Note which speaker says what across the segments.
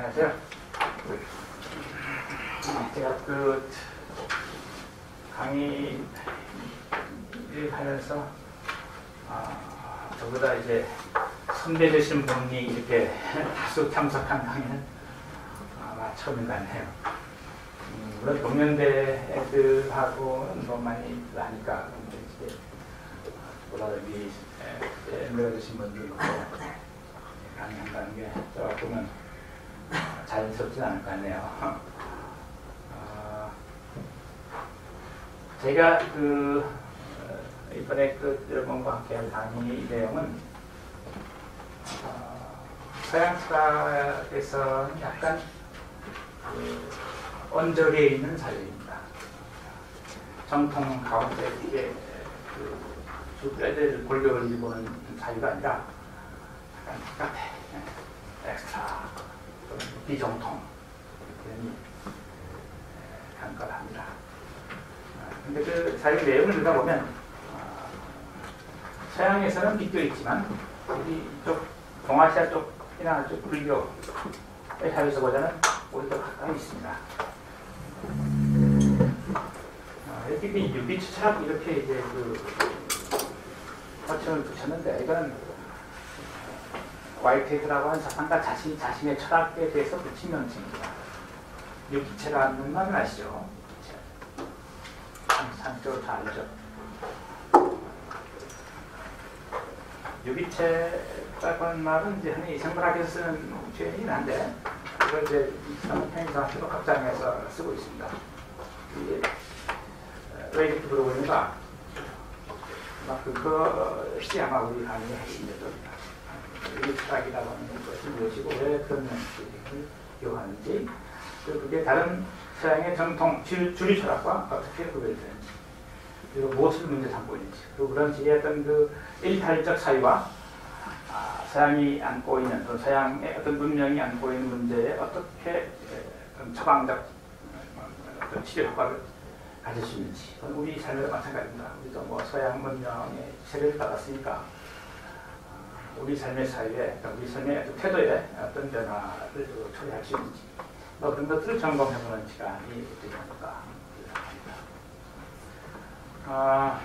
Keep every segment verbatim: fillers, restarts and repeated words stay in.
Speaker 1: 안녕하세요. 제가 그 강의를 하면서 아, 저보다 이제 선배 되신 분이 이렇게 다수 참석한 강의는 아마 처음인 것 같네요. 음, 물론 동년배 애들하고는 뭐 많이 하니까 이제 보다 여기 연배가 되신 분들도 강의한다는 게 제가 보면 자연스럽진 않을 것 같네요. 어, 제가 그 어, 이번에 그 여러분과 함께 할 강의 내용은 어, 서양 철학에서는 약간 그 언저리에 있는 사회입니다. 정통 가운데 이게 그 뼈대를 골격을 입어보는 사회가 아니라 약간 바깥에 엑스트라 비정통 이런 간과를 합니다. 근데 그 사회 내용을 읽다 보면 어, 서양에서는 비껴 있지만 우리 쪽 동아시아 쪽이나 쪽 불교의 사회에서 보자면 오히려 가까이 있습니다. 어, 이렇게 유비추 철학 이렇게 이제 그 호칭을 붙였는데 이거는 와이트헤드라고 하는 사상가 자신이 자신의 철학에 대해서 붙인 명칭입니다. 유기체라는 말은 아시죠? 상식적으로 다 알죠. 유기체라고 하는 말은 이제 흔히 생물학에서 쓰는 표현이긴 한데 이걸 이제 편의상학적 학장에서 쓰고 있습니다. 이게 왜 이렇게 부르고 있는가? 그것이 아마 우리 강의의 핵심이었습니다. 유기철학이라고 하는 것이 무엇이고 왜 그런 명칭을 요하는지, 그리고 그게 다른 서양의 정통 주류 철학과 어떻게 구별되는지, 그리고 무엇을 문제 삼고 있는지, 그리고 그런 식의 어떤 그 일탈적 사유와 아, 서양이 안고 있는 또 서양의 어떤 문명이 안고 있는 문제에 어떻게 어떤 처방적 어떤 치료 효과를 가질 수 있는지, 우리 삶에도 마찬가지입니다. 우리도 뭐 서양 문명의 세례를 받았으니까 우리 삶의 사회에, 우리 삶의 태도에 어떤 변화를 초래할 수 있는지, 뭐 그런 것들을 점검해보는 시간이 되지 않을까 생각합니다. 아,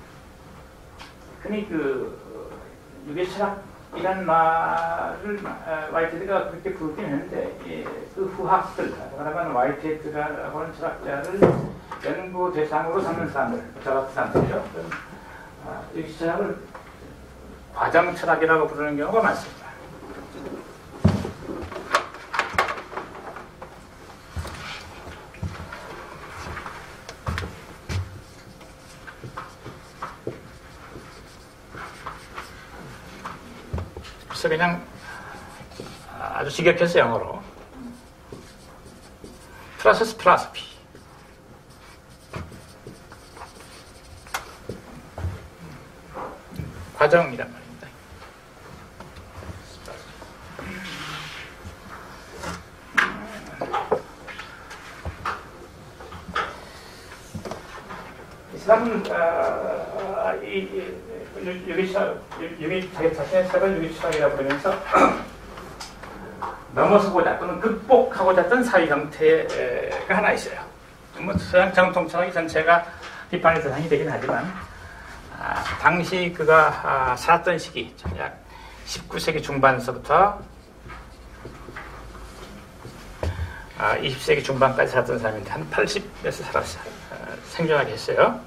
Speaker 1: 흔히 그 유기철학이란 말을 와이트헤드가 그렇게 부르긴 했는데, 예, 그 후학들, 그러면 와이트헤드라고 하는 철학자를 연구 대상으로 삼는 사람들, 저 같은 사람들이죠. 아, 유기철학을 과정 철학이라고 부르는 경우가 많습니다. 그래서 그냥 아주 직역해서 영어로 프로세스 필로소피, 과정이란 말입니다. 이 사람은 어, 이 유기철, 유기 자기 자신의 철학을 유기철학이라고 부르면서 넘어서고자 또는 극복하고자 했던 사회 형태가 하나 있어요. 뭐 서양 정통 철학이 전체가 비판의 대상이 되긴 하지만, 아, 당시 그가 아, 살았던 시기, 약 십구 세기 중반서부터 아, 이십 세기 중반까지 살았던 사람인데 한 팔십에서 살았어요. 아, 생존하게 했어요.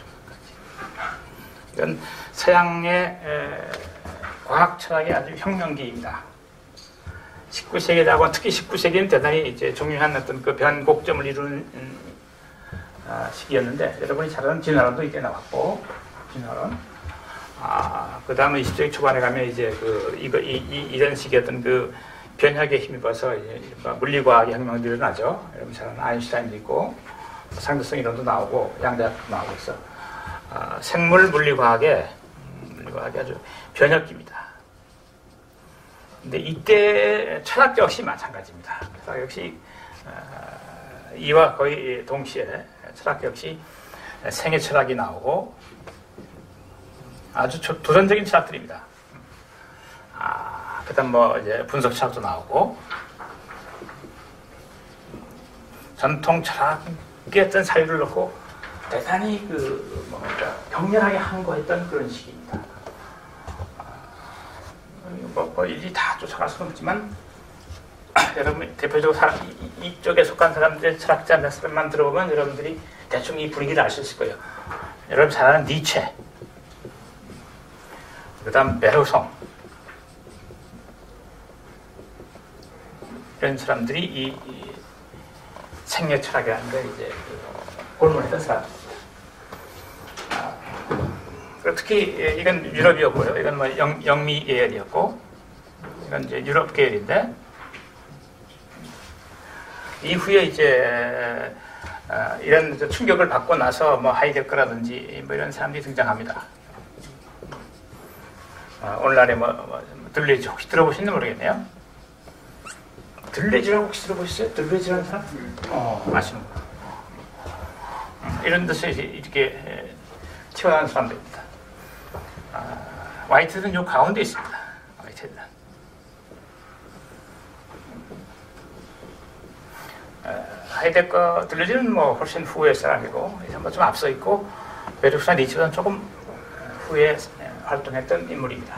Speaker 1: 이건 서양의 에, 과학 철학의 아주 혁명기입니다. 십구 세기라고 특히 십구 세기는 대단히 이제 중요한 어떤 그 변곡점을 이루는 음, 아, 시기였는데, 여러분이 잘 아는 진화론도 이때 나왔고, 진화론. 아, 그 다음에 이십 세기 초반에 가면 이제 그 이거 이, 이 이런 식의 어떤 그 변혁에 힘입어서 이제 물리과학의 혁명들이 일어나죠. 여러분 잘 아는 아인슈타인도 있고 상대성 이론도 나오고 양자역학도 나오고 있어. 아, 생물 물리과학의 음, 물리과학이 아주 변혁기입니다. 근데 이때 철학 역시 마찬가지입니다. 철학 역시 어, 이와 거의 동시에 철학 역시 생애 철학이 나오고 아주 도전적인 철학들입니다. 아, 그다음 뭐 이제 분석 철학도 나오고, 전통 철학의 어떤 사유를 넣고 대단히 그 뭔가 격렬하게 항거했던 그런 시기입니다. 뭐, 뭐 일이 다 쫓아갈 수는 없지만 여러분 대표적으로 사람, 이, 이쪽에 속한 사람들의 철학자 몇 사람만 들어보면 여러분들이 대충 이 분위기를 알 수 있을 거예요. 여러분 잘 아는 니체, 그 다음 베르송, 이런 사람들이 이, 이 생애 철학이라는 걸 이제 골몰했던 사람들입니다. 아, 특히 이건 유럽이었고요. 이건 뭐 영, 영미 계열이었고, 이건 이제 유럽 계열인데, 이후에 이제 어, 이런 충격을 받고 나서 뭐 하이데거라든지 뭐 이런 사람들이 등장합니다. 어, 오늘날에 뭐, 뭐 들레지 혹시 들어보셨는지 모르겠네요. 들레지라고 혹시 들어보셨어요? 들레지라는 사람? 음. 어, 아시는 거. 음, 이런 데서 이제 이렇게 튀어나온 사람들입니다. 아, 화이트는 요 가운데 있습니다. 화이트는. 하이데거 들레지는 뭐 훨씬 후의 사람이고, 뭐 좀 앞서 있고, 베르크스나 니체는 조금 후에 활동했던 인물입니다.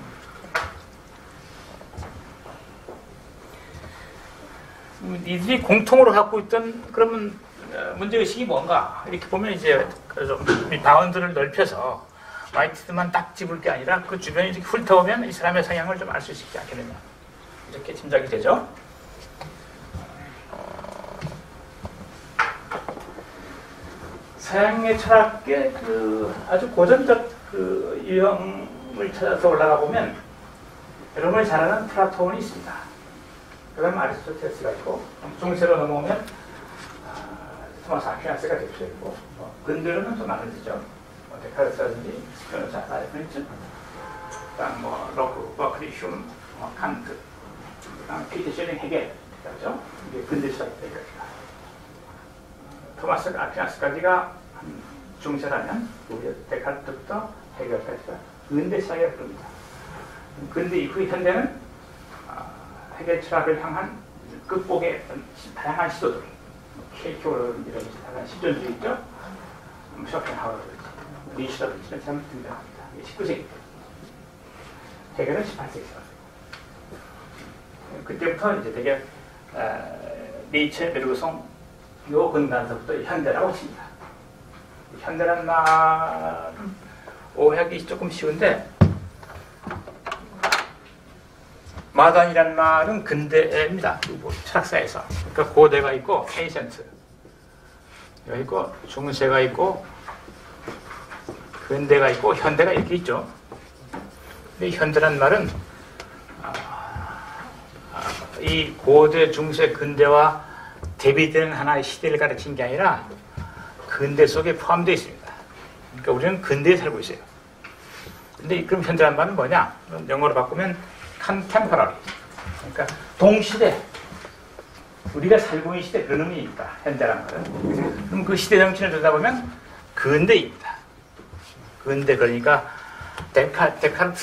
Speaker 1: 이들이 공통으로 갖고 있던 그러면 문제의식이 뭔가 이렇게 보면 이제 좀 바운드를 넓혀서 화이트만 딱 집을 게 아니라 그 주변에 이렇게 훑어보면 이 사람의 성향을 좀 알 수 있지 않겠느냐, 이렇게 짐작이 되죠. 서양의 철학의 그 아주 고전적 그 유형을 찾아서 올라가 보면 여러분이 잘 아는 플라톤이 있습니다. 그 다음 아리스토텔레스가 있고, 중세로 넘어오면 아, 토마스 아퀴나스가 대표적이고, 뭐, 근대로는 좀 많으시죠. 뭐, 데카르트라든지 스피노자, 라이프니츠, 그 다음 뭐 로크, 버클리, 흉, 뭐, 칸트, 그 다음 피터 쉐링, 헤겔, 그렇죠? 이게 근대 철학입니다. 토마스 아퀴나스까지가 한 중세라면 우리 데카르트부터 헤겔까지가 근대 철학이라고 합니다. 근대 이후 현대는 해결 철학을 향한 극복의 다양한 시도들, 케이크라든지 이런 다양한 실존주의 있죠. 쇼펜하우어라든지 리슈라든지 이런 사람이 등장합니다. 십구 세기 해결은 십팔 세기 그때부터 이제 되게 니체, 베르그송 요 근간서부터 현대라고 칩니다. 현대란 말은 오해하기 조금 쉬운데, 마단이라는 말은 근대입니다. 철학사에서. 그러니까 고대가 있고, 에이센트. 여기 있고, 중세가 있고, 근대가 있고, 현대가 이렇게 있죠. 근데 현대란 말은, 아, 아, 이 고대, 중세, 근대와 대비되는 하나의 시대를 가르친 게 아니라, 근대 속에 포함되어 있습니다. 그러니까 우리는 근대에 살고 있어요. 근데 그럼 현대란 말은 뭐냐? 영어로 바꾸면, 컨템퍼러리, 그러니까 동시대, 우리가 살고 있는 시대, 그런 의미입니다. 현대란 말은. 그럼 그 시대 정신을 들여다보면 근대입니다. 근대, 그러니까 데카, 데카르트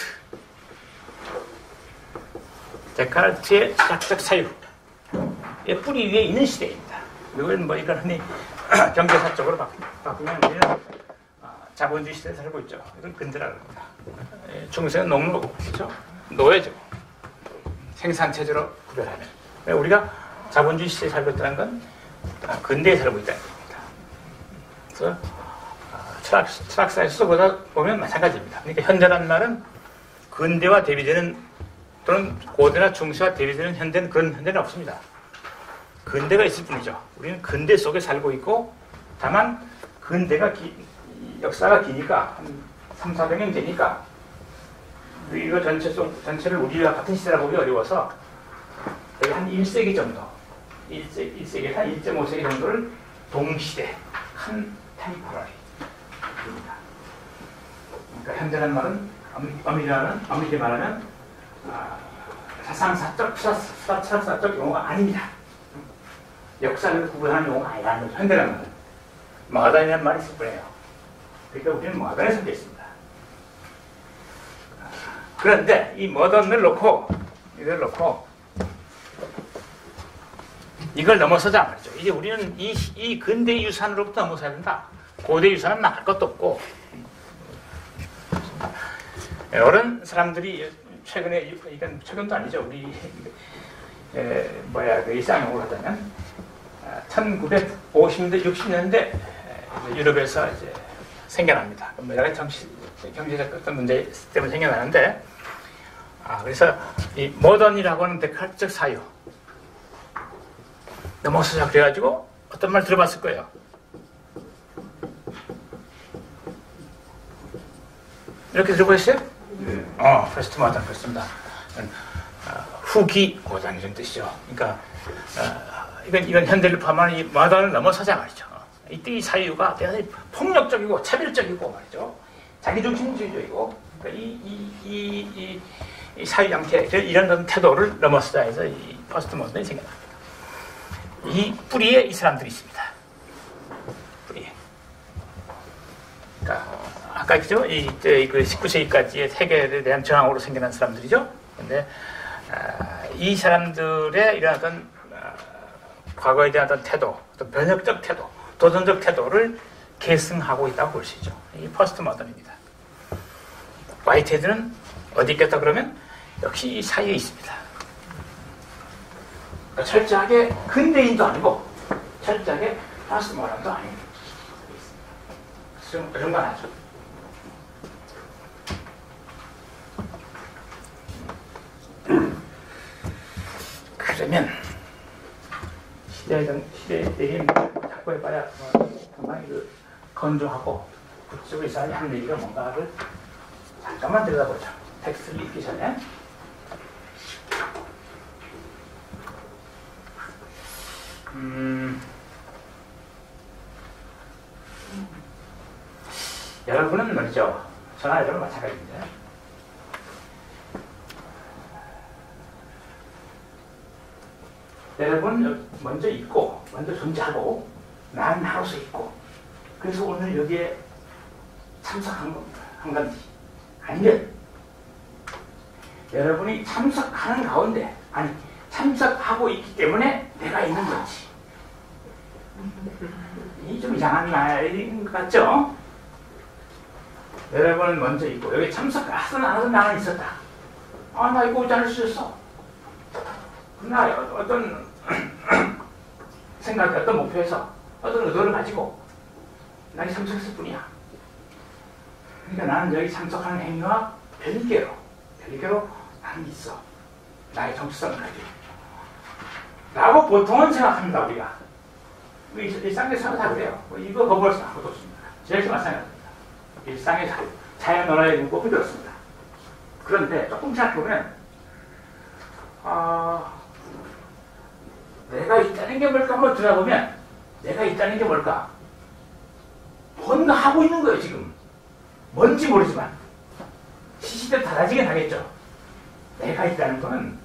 Speaker 1: 데카르트의 시작적 사유의 뿌리 위에 있는 시대입니다. 이건 뭐 이건 흔히 경제사적으로 바꾸면 우리는 자본주의 시대에 살고 있죠. 이건 근대라고 합니다. 중세는 농노고, 그렇죠? 노예죠. 생산체제로 구별하면. 우리가 자본주의 시대에 살고 있다는 건 근대에 살고 있다는 겁니다. 그래서 철학, 철학사에서 보다 보면 마찬가지입니다. 그러니까 현대라는 말은 근대와 대비되는, 또는 고대나 중세와 대비되는 현대는, 그런 현대는 없습니다. 근대가 있을 뿐이죠. 우리는 근대 속에 살고 있고, 다만 근대가 기, 역사가 기니까 한 삼사백 년 되니까 이거 전체 속, 전체를 우리와 같은 시대라 보기 어려워서 한 일 세기 정도, 일 세기, 일 세기, 한 일 점 오 세기 정도를 동시대, 컨템포러리입니다. 그러니까 현대라는 말은, 엄밀히는, 엄밀히 말하면 아, 사상사적, 철학사적 용어가 아닙니다. 역사를 구분하는 용어가 아니라는 거죠. 현대라는 말은. 마다이라는 말이 있을 뿐이에요. 그러니까 우리는 마다에 섞여 있습니다. 그런데 이 모던을 놓고, 이걸 놓고, 이걸 넘어서자 말이죠. 이제 우리는 이, 이 근대 유산으로부터 넘어서야 된다. 고대 유산은 나갈 것도 없고. 이런 사람들이 최근에, 이건 최근도 아니죠. 우리, 에, 뭐야, 그 일상용어로 하자면, 천구백오십 년대, 육십 년대 유럽에서 이제 생겨납니다. 여러 가지 정치, 경제적 어떤 문제 때문에 생겨나는데, 아, 그래서 이 모던이라고 하는 데카르트적 사유 넘어서자 그래가지고 어떤 말 들어봤을 거예요. 이렇게 들어보셨어요? 네. 어, 퍼스트 모던, 그렇습니다. 어, 후기 고전 이런 뜻이죠. 그러니까 어, 이건 이건 현대를 포함한 이 모던을 넘어서자 말이죠. 이때 이 사유가 대단히 폭력적이고 차별적이고 말이죠. 자기중심주의적이고 그러니까 이, 이, 이, 이, 이 사유 양태 이런 태도를 넘어서자 해서 이 퍼스트 모던이 생겨납니다. 이 뿌리에 이 사람들이 있습니다. 뿌리에. 그러니까 아까 그죠? 이, 그 십구 세기까지의 세계에 대한 저항으로 생겨난 사람들이죠. 근데 아, 이 사람들의 이런 어떤 아, 과거에 대한 어떤 태도, 어떤 변혁적 태도, 도전적 태도를 계승하고 있다고 볼 수 있죠. 이 퍼스트 모던입니다. 화이트헤드는 어디 있겠다 그러면 역시 이 사이에 있습니다. 그러니까 철저하게 근대인도 아니고 철저하게 퍼스트 모던도 아닙니다. 좀 그런 건 하죠. 그러면 시대의 시대의 얘기는 자꾸 해봐야 상당히 그 건조하고 구체적으로 이 사람이 하는 얘기가 뭔가를 잠깐만 들여다보죠. 텍스트를 읽기 전에. 음, 여러분은 말이죠. 저나 여러분 마찬가지입니다. 여러분 먼저 있고, 먼저 존재하고, 난 하루서 있고, 그래서 오늘 여기에 참석한 겁니다. 한 건지. 아니면, 여러분이 참석하는 가운데, 아니, 참석하고 있기 때문에 내가 있는 건지. 이 좀 이상한 말인 것 같죠? 여러분은 먼저 있고, 여기 참석하든 안 하든 나는 있었다. 아, 나 이거 오지 않을 수 있어. 나 어떤 생각, 어떤 목표에서 어떤 의도를 가지고 나는 참석했을 뿐이야. 그러니까 나는 여기 참석하는 행위와 별개로, 별개로 나는 있어. 나의 정체성을 가지고. 라고 보통은 생각합니다, 우리가. 일상에서 다 그래요. 이거 거부할 수 아무도 없습니다. 제일 마찬가지입니다. 일상의 자연 언어의 문법이 그렇습니다. 그런데 조금 생각해보면, 아, 내가 있다는 게 뭘까 한번 들어보면 내가 있다는 게 뭘까? 뭔가 하고 있는 거예요, 지금. 뭔지 모르지만. 시시때도 달라지긴 하겠죠. 내가 있다는 거는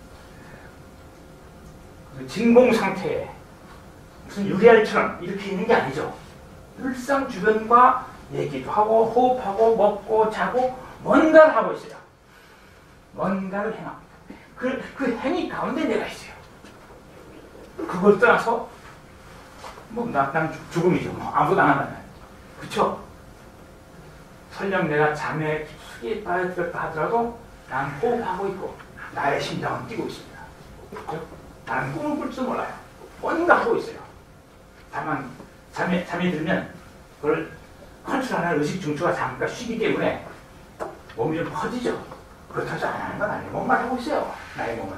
Speaker 1: 진공 상태에 무슨 유리알처럼 이렇게 있는 게 아니죠. 일상 주변과 얘기도 하고 호흡하고 먹고 자고 뭔가를 하고 있어요. 뭔가를 행합니다. 그, 그 행위 가운데 내가 있어요. 그걸 떠나서 뭐 나, 난 죽음이죠. 뭐 아무도 안 하면. 그쵸? 설령 내가 잠에 깊숙이 빠져들었다 하더라도 난 호흡하고 있고 나의 심장은 뛰고 있습니다. 그죠? 나는 꿈을 꿀 줄 몰라요. 뭔가 하고 있어요. 다만 잠에, 잠이 들면 그걸 컨트롤하는 의식 중추가 잠깐 쉬기 때문에 몸이 좀 커지죠. 그렇다고 안 하는 건 아니에요. 뭔가를 하고 있어요. 나의 몸은.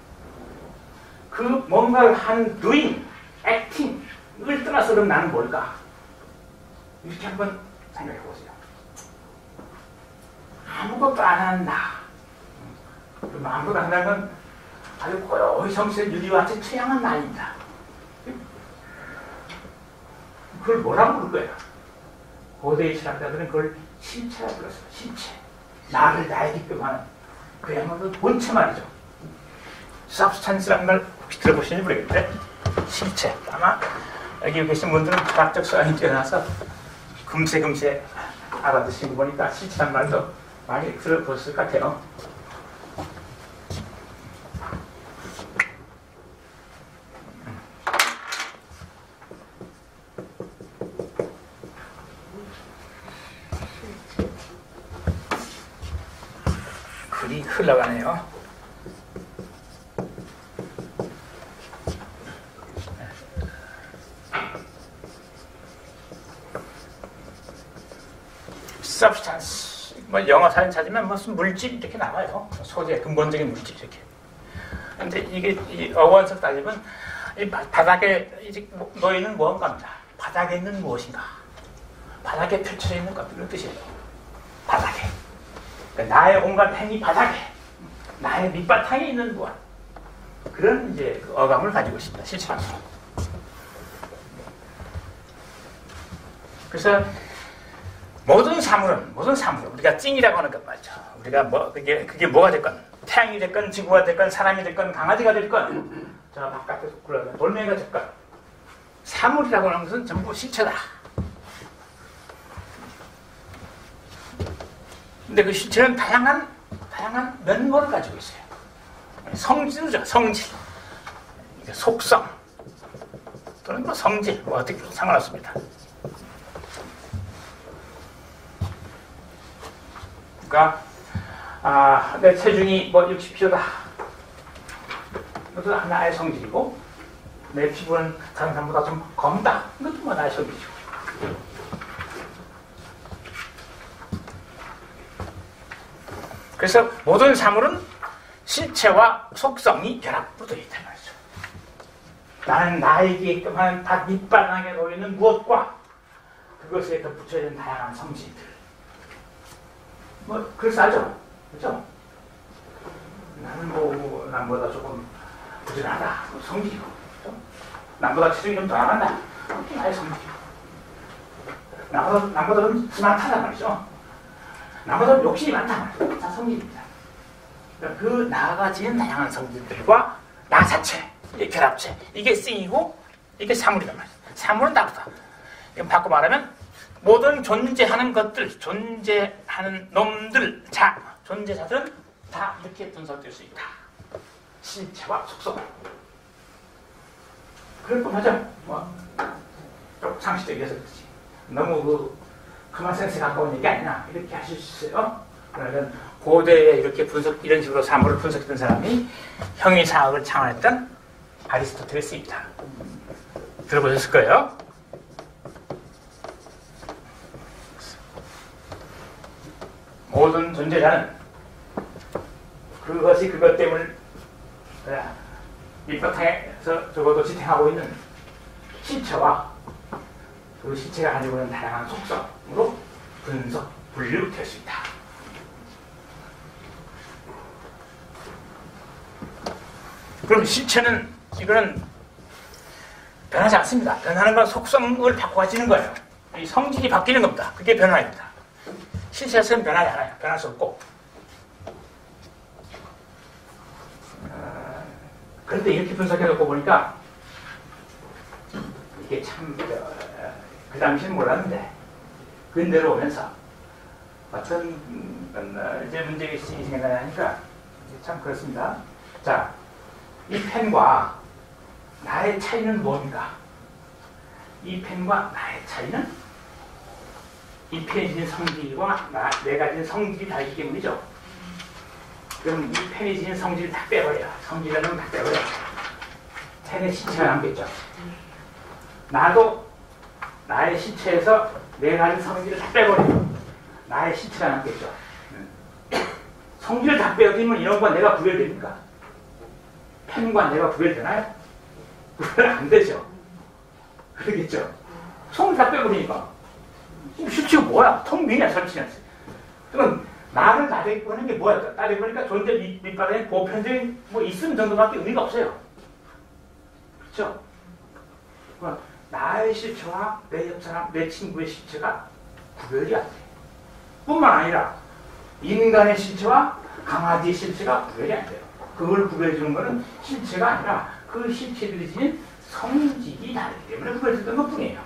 Speaker 1: 그 뭔가를 한 doing, acting 이걸 떠나서 그럼 나는 뭘까? 이렇게 한번 생각해 보세요. 아무것도 안 한다. 그럼 아무것도 안 한다는 건 아주 고요히 정신을 유리와 같이 처형한 나입니다. 그걸 뭐라고 부를 거예요? 고대의 철학자들은 그걸 실체라고 불렀어요. 실체. 나를 나에게끔 하는 그야말로 본체 말이죠. substance라는 말 혹시 들어보시는지 모르겠는데 실체. 아마 여기 계신 분들은 철학적 소양이 뛰어나서 금세 금세 알아듣시는 거 보니까 실체란 말도 많이 들어보셨을 것 같아요. 흘러가네요. substance. 뭐 영어 사진 찾으면 무슨 물질 이렇게 나와요. 소재, 근본적인 물질 이렇게. 근데 이게 이 어원석 따지면 이 바닥에 이제 놓이는 무언가입니다. 바닥에 있는 무엇인가. 바닥에 펼쳐져 있는 것 이런 뜻이에요. 바닥에. 그러니까 나의 온갖 행위 바닥에. 나의 밑바탕에 있는 무엇. 그런 이제 그 어감을 가지고 있습니다. 실체는. 그래서 모든 사물은 모든 사물 우리가 찡이라고 하는 것 말이죠. 우리가 뭐 그게 그게 뭐가 됐건 태양이 됐건 지구가 됐건 사람이 됐건 강아지가 됐건 저 바깥에서 굴러가는 돌멩이가 됐건 사물이라고 하는 것은 전부 실체다. 근데 그 실체는 다양한 다양한 면모를 가지고 있어요. 성질이죠. 성질, 속성 또는 뭐 성질 뭐 어떻게 상관없습니다. 그러니까 아, 내 체중이 뭐 육십 킬로그램다. 이것도 하나의 성질이고 내 피부는 다른 사람보다 좀 검다. 이것도 뭐 하나의 성질이고. 그래서 모든 사물은 실체와 속성이 결합으로 되어 있다는 말이죠. 나는 나에게 한 다 밑바닥에 놓이는 무엇과 그것에 덧붙여야 되는 다양한 성질들. 뭐, 그럴싸하죠? 그죠? 나는 뭐, 남보다 조금 부진하다. 성질이고. 그죠? 남보다 체중이 좀 더 나간다. 그게 나의 성질이고. 남보다, 남보다 좀 스마트하단 말이죠. 남보다 좀 욕심이 많단 말이죠. 다 성질입니다. 그러니까 그 나아가지는 다양한 성질들과 나 자체, 이게 결합체. 이게 쓰이고, 이게 사물이란 말이죠. 사물은 다르다. 이건 바꿔 말하면 모든 존재하는 것들, 존재하는 놈들, 자, 존재자들은 다 이렇게 분석될 수 있다. 실체와 속성. 그럴 뻔하죠. 뭐, 좀 상식적이게 해서 그렇지. 너무 그, 그만 센스 가까운 얘기 아니냐. 이렇게 하실 수 있어요. 그러면 고대에 이렇게 분석, 이런 식으로 사물을 분석했던 사람이 형이사학을 창안했던 아리스토텔레스입니다. 들어보셨을 거예요. 모든 존재자는 그것이 그것 때문에 밑바탕에서 적어도 지탱하고 있는 실체와 그 실체가 가지고 있는 다양한 속성으로 분석, 분류될 수 있다. 그럼 실체는 이거는 변하지 않습니다. 변하는 건 속성을 바꿔가지는 거예요. 이 성질이 바뀌는 겁니다. 그게 변화입니다. 실체는 변하지 않아요. 변할 수 없고. 어, 그런데 이렇게 분석해놓고 보니까 이게 참, 어, 그 당시는 몰랐는데, 근대로 오면서 어떤 어, 이제 문제의식이 생겨나니까 참 그렇습니다. 자, 이 펜과 나의 차이는 뭡니까? 이 펜과 나의 차이는 이 펜이 지닌 성질과 나, 내가 지닌 성질이 다르기 때문이죠. 그럼 이 펜이 지닌 성질을 다 빼버려. 성질이라는 건 다 빼버려. 펜의 실체가 남겠죠. 나도 나의 실체에서 내가 가진 성질을 다 빼버려. 나의 실체가 남겠죠. 성질을 다 빼버리면 이런 건 내가 구별됩니까? 펜과 내가 구별되나요? 구별 안 되죠. 그러겠죠. 성질 다 빼버리니까. 실체가 뭐야? 통비냐, 설치냐. 그러면 나를 따져보는 게 뭐야? 따져보니까 존재 밑, 밑바닥에 보편적인 뭐 있음 정도밖에 의미가 없어요. 그렇죠? 그러니까 나의 실체와 내 옆 사람, 내 친구의 실체가 구별이 안 돼. 뿐만 아니라 인간의 실체와 강아지의 실체가 구별이 안 돼요. 그걸 구별해주는 것은 실체가 아니라 그 실체들이 지닌 성질이 다르기 때문에 구별됐던 것 뿐이에요.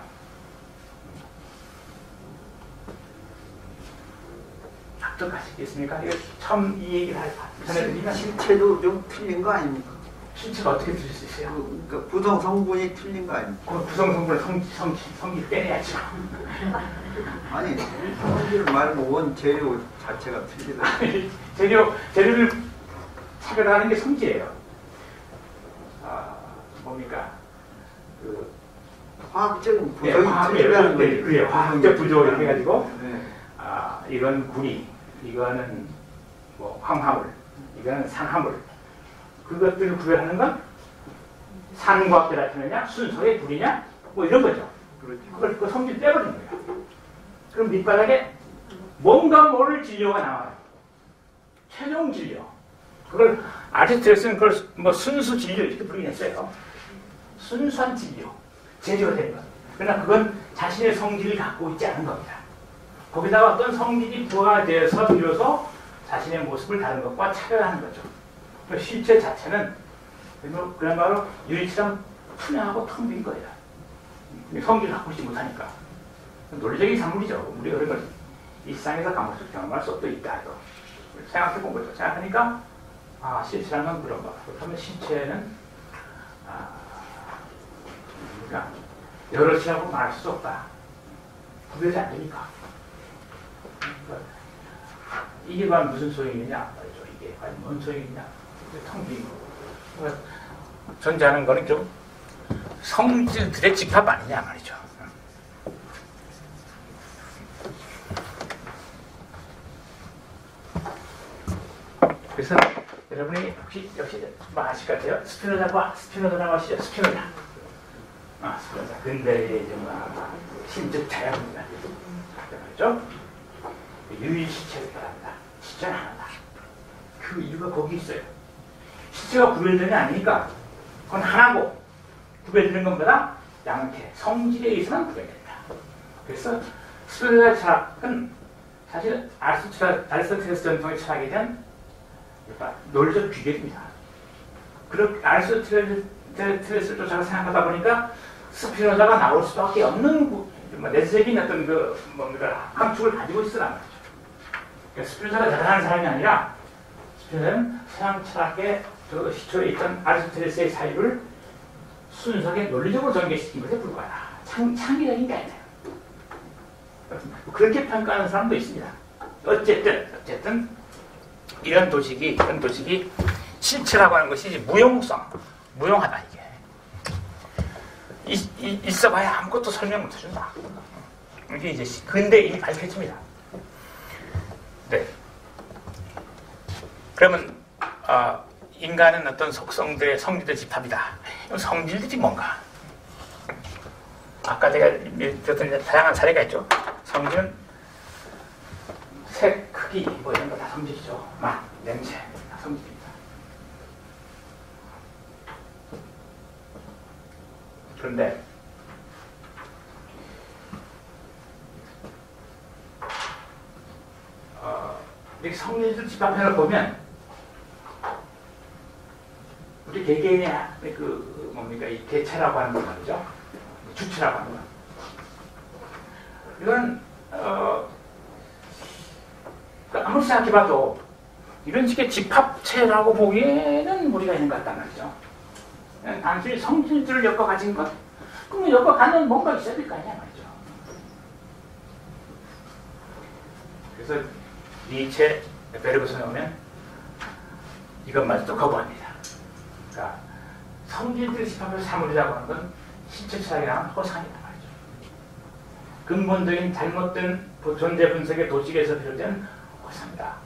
Speaker 1: 어떡하시겠습니까? 이거 처음 이 얘기를 전해드리면
Speaker 2: 실체도 좀 틀린 거 아닙니까?
Speaker 1: 신체가 어떻게 틀릴 수 있어요?
Speaker 2: 그, 그러니까 구성 성분이 틀린 거 아닙니까?
Speaker 1: 그 구성 성분을 성, 성, 성질 빼내야죠.
Speaker 2: 아니 성질 말고 원 재료 자체가 틀리다.
Speaker 1: 재료, 재료를 차별하는 게 성질이에요. 아, 뭡니까? 그,
Speaker 2: 화학적인
Speaker 1: 네,
Speaker 2: 구성이
Speaker 1: 화학,
Speaker 2: 틀리다는
Speaker 1: 네,
Speaker 2: 거예요.
Speaker 1: 그래요. 화학적 구조 이렇게
Speaker 2: 네.
Speaker 1: 해가지고,
Speaker 2: 네.
Speaker 1: 아, 이건 구리, 이거는 뭐 황화물, 이거는 산화물. 그것들을 구별하는 건 산과학적 나타내냐, 순서의 불이냐, 뭐 이런 거죠.
Speaker 2: 그렇죠.
Speaker 1: 그걸 그 성질 빼버리는 거예요. 그럼 밑바닥에 뭔가 모를 진료가 나와요. 최종 진료. 그걸 아리스토텔레스는 그걸 뭐 순수 진료 이렇게 부르긴 했어요. 순수한 진료. 제조가 된 것. 그러나 그건 자신의 성질을 갖고 있지 않은 겁니다. 거기다가 어떤 성질이 부과되어서 비로소 자신의 모습을 다른 것과 차별하는 거죠. 그러니까 실체 자체는 그야말로 유리처럼 투명하고 텅 빈 거예요. 성질을 갖고 있지 못하니까. 논리적인 산물이죠. 우리가 그런 걸 일상에서 감옥에서 경험할 수 없도 있다. 생각해 본 거죠. 생각하니까 아, 실체라는 건 그런 거. 그렇다면 신체는 아, 그러니까 여럿이라고 말할 수 없다. 구별이 안 되니까. 그러니까 이게 과연 무슨 소용이냐 말이죠. 이게 과연 뭔 소용이냐. 텅 빈 거. 그러니까 존재하는 거는 좀 성질들의 집합 아니냐 말이죠. 그래서 여러분이 혹시 역시 뭐 아실 것 같아요. 스피노자와 스피노자라고 아시죠? 스피노자. 아, 스피노자. 근대의 정말 신적 자연입니다. 그렇죠? 유일시체를 말합니다. 실체는 하나다. 그 이유가 거기 있어요. 실체가 구별되는 게 아니니까 그건 하나고 구별되는 것보다 양태, 성질에 의해서만 구별된다. 그래서 스피노자 철학은 사실 아리스토텔레스 전통의 철학에 대한 그러니까 논리적 비결입니다. 그렇게 아리스토텔레스를 쫓아가 생각하다 보니까 스피노자가 나올 수밖에 없는 뭐 내세적인 어떤 그 뭡니까 함축을 가지고 있으란 말이죠. 그러니까 스피노자가 대단한 사람이 아니라 스피노자는 서양 철학의 그 시초에 있던 아리스토텔레스의 사유를 순수하게 논리적으로 전개시킨 것에 불과하다. 창, 창의적인 게 아니에요. 그렇게 평가하는 사람도 있습니다. 어쨌든 어쨌든 이런 도식이 이런 도식이 실체라고 하는 것이 무용성, 무용하다 이게. 이, 이, 있어봐야 아무것도 설명 못 해준다. 이게 이제 근대 이미 밝혀집니다. 네. 그러면 어, 인간은 어떤 속성들의 성질의 집합이다. 성질들이 뭔가? 아까 제가 들었던 다양한 사례가 있죠. 성질은 색, 크기 뭐 이런 거 다 성질이죠. 맛, 냄새 다 성질입니다. 그런데 어, 이렇게 성질들 집합해서 보면 우리 개개인의 그 뭡니까 이 개체라고 하는 거 말이죠. 주체라고 하는 거. 이건 어, 아무리 생각해봐도 이런 식의 집합체라고 보기에는 무리가 있는 것 같단 말이죠. 그냥 단순히 성질들을 엮어 가진 것? 그러면 엮어 가는 뭔가 있어야 될 거 아니야 말이죠. 그래서 니체, 베르그슨에 오면 이것마저도 거부합니다. 그러니까 성질들의 집합을 사물이라고 하는 건 신체 철학이랑은 호상이란 말이죠. 근본적인 잘못된 존재 분석의 도식에서 비롯된 호상이다.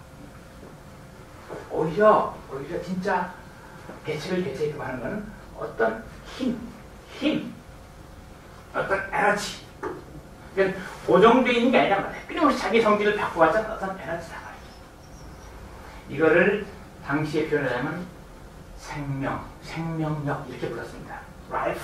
Speaker 1: 오히려 오히려 진짜 개체를 개체이고 하는 것은 어떤 힘, 힘, 어떤 에너지. 그러니까 고정되어 있는 게 아니란 말이에요. 끊임없이 자기 성질을 바꿔가자는 어떤 에너지란 말이에요. 이거를 당시에 표현하자면 생명, 생명력 이렇게 불렀습니다. 라이프.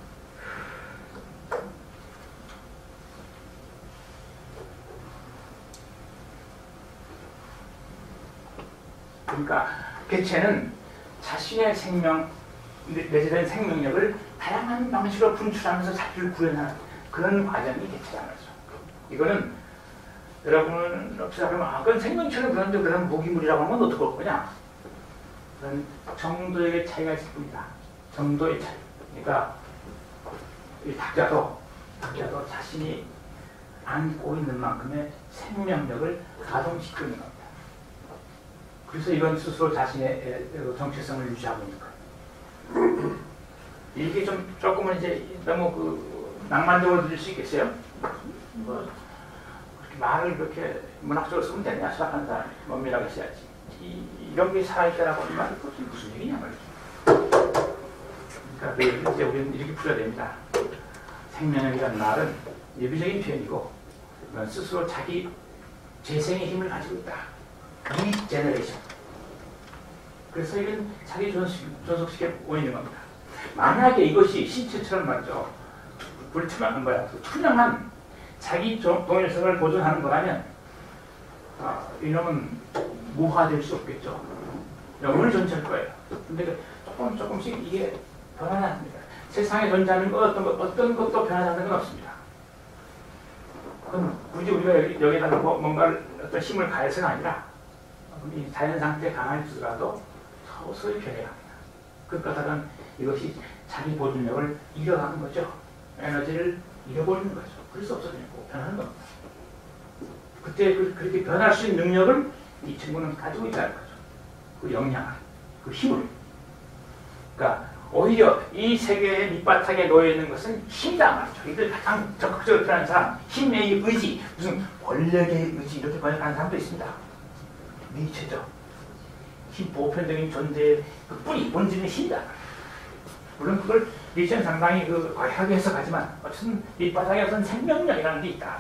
Speaker 1: 그러니까 개체는 자신의 생명, 내재된 생명력을 다양한 방식으로 분출하면서 자기를 구현하는 그런 과정이 개체라는 거죠. 이거는 여러분 혹시 생각하면 아, 그건 생명체는 그런데 그런 무기물이라고 하는 건 어떻게 볼 거냐? 그런 정도의 차이가 있을 뿐이다. 정도의 차이. 그러니까 이 닭자도 닭자도 자신이 안고 있는 만큼의 생명력을 가동시키고 있는 겁니다. 그래서 이건 스스로 자신의 정체성을 유지하고 있는 거예요. 이게 좀 조금은 이제 너무 그 낭만적으로 들릴 수 있겠어요? 뭐 그렇게 말을 그렇게 문학적으로 쓰면 되냐 생각하는 사람이 뭔밀하게 써야지. 이, 이런 게 살아있다라고 하는 말이 무슨 얘기냐 말이죠. 그러니까 그 얘기를 이제 우리는 이렇게 풀어야 됩니다. 생명력이라는 말은 예비적인 표현이고 스스로 자기 재생의 힘을 가지고 있다. 리제너레이션. 그래서 이건 자기 존속시켜 보이는 겁니다. 만약에 이것이 신체처럼 말이죠. 불투명한 거야. 투명한 자기 동일성을 보존하는 거라면 아, 이놈은 무화될 수 없겠죠. 영혼을 존재할 거예요. 근데 조금 조금씩 이게 변하지 않습니다. 세상에 존재하는 것 어떤, 것, 어떤 것도 변하지 않는 건 없습니다. 그럼 굳이 우리가 여기, 여기다가 뭐, 뭔가를 어떤 힘을 가해서가 아니라 이 자연 상태 강할수라도 서서히 변해갑니다. 그 까닭은 이것이 자기 보존력을 잃어가는 거죠. 에너지를 잃어버리는 거죠. 그래서 없어지고 변하는 겁니다. 그때 그, 그렇게 변할 수 있는 능력을 이 친구는 가지고 있다는 거죠. 그 역량을, 그 힘을. 그러니까 오히려 이 세계의 밑바닥에 놓여있는 것은 힘이다 말이죠. 이들 가장 적극적으로 표현하는 사람, 힘의 의지, 무슨 권력의 의지 이렇게 번역하는 사람도 있습니다. 니체죠. 힘 보편적인 존재의 그 뿌리, 본질의 힘이다. 물론 그걸 니체는 상당히 그 과하게 해석하지만 어쨌든 밑바닥에 어떤 생명력이라는 게 있다.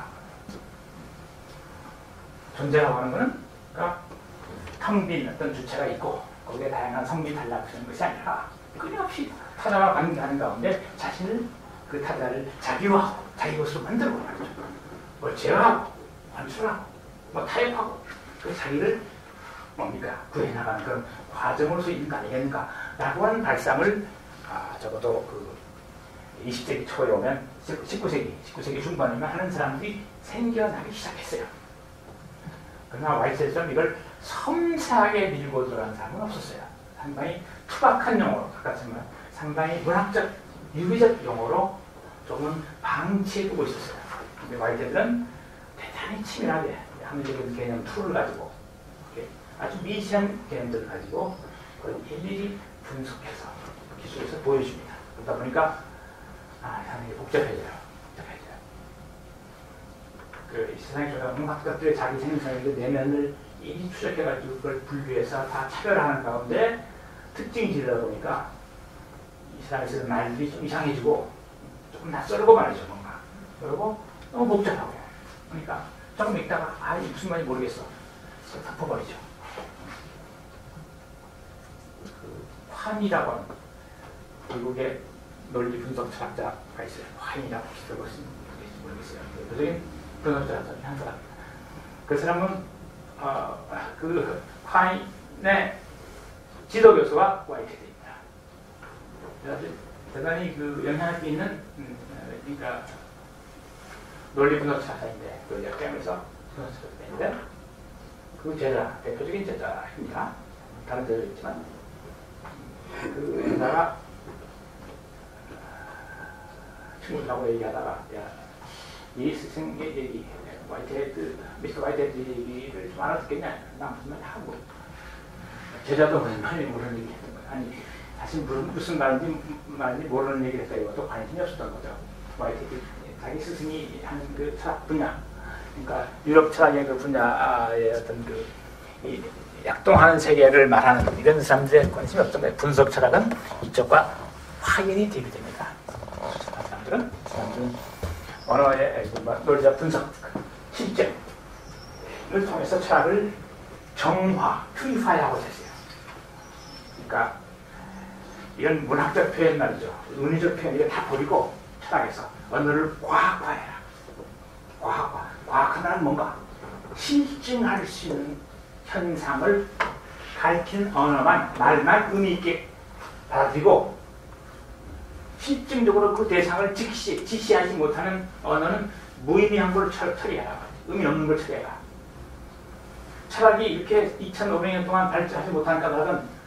Speaker 1: 존재라고 하는 것은 그러니까 텅 빈 어떤 주체가 있고 거기에 다양한 성질이 달라붙는 것이 아니라 끊임없이 타자와 관계하는 가운데 자신을 그 타자를 자기화하고 자기 것으로 만들고 말이죠. 뭐 제어하고 관출하고 뭐 타협하고 그 자기를 뭡니까 구해나가는 그런 과정으로서 있는 거 아니겠는가 라고 하는 발상을 아, 적어도 그 이십 세기 초에 오면 십구 세기, 십구 세기 중반이면 하는 사람들이 생겨나기 시작했어요. 그러나 와이트처럼 이걸 섬세하게 밀고 들어가는 사람은 없었어요. 상당히 투박한 용어로, 바깥으면 상당히 문학적, 유기적 용어로 조금 방치해두고 있었어요. 근데 와이트들은 대단히 치밀하게 합리적인 개념 툴을 가지고 아주 미시한 개념들을 가지고 그걸 일일이 분석해서 기술에서 보여줍니다. 그러다 보니까 아, 상당히 복잡해져요. 복잡해져요. 그 세상에 존재하는 온갖 것들의 자기 생성의 내면을 일일이 추적해가지고 그걸 분류해서 다 차별하는 가운데 특징이 지르다 보니까 이 사람에서 말들이 좀 이상해지고 조금 낯설고 말이죠, 뭔가. 그리고 너무 복잡하고. 그러니까 조금 있다가 아, 이게 무슨 말인지 모르겠어. 그래서 덮어버리죠. 그 환이라고 하는 미국의 논리 분석 철학자가 있어요. 환이라고 들어보시면 모르겠어요. 대표적인 분석 철학자 중에 한 사람입니다. 그 사람은 어, 그 환의 지도 교수가 와이트입니다. 그래서 대단히 그 영향력이 있는 음, 그러니까 논리 분석 철학자인데 그 역경에서 분석 철학자인데 그 제자 대표적인 제자입니다. 다른 제자도 있지만 그 제자가 친구들하고 얘기하다가 야, 이 스승의 얘기 와이트헤드 미스터 와이트헤드 얘기를 좀 알아듣겠냐? 나 무슨 말 하고 제자도 무슨 말인지 모르는 얘기 했던 거예요. 아니 사실 무슨, 무슨 말인지, 말인지 모르는 얘기를 했다 이것도 관심이 없었던 거죠. 와이트헤드 자기 스승이 하는 그 철학 분야 그러니까 유럽 철학의 그 분야의 어떤 그 이, 약동하는 세계를 말하는 이런 사람들의 관심이 없던 거예요. 분석 철학은 이쪽과 확연히 대비됩니다. 사람들은 사람들은 언어의 논리적 분석, 실제를 통해서 철학을 정화, 퓨리파이하고 있어요. 그러니까 이런 문학적 표현 말이죠. 은유적 표현 이거 다 버리고 철학에서 언어를 과학화해라. 과학화. 과학화는 뭔가 실증할 수 있는 현상을 가리키는 언어만, 말만 의미 있게 받아들이고 실증적으로 그 대상을 직시, 지시하지 못하는 언어는 무의미한 걸 처리해라. 의미 없는 걸 처리해라. 철학이 이렇게 이천오백 년 동안 발전하지 못한 까닭은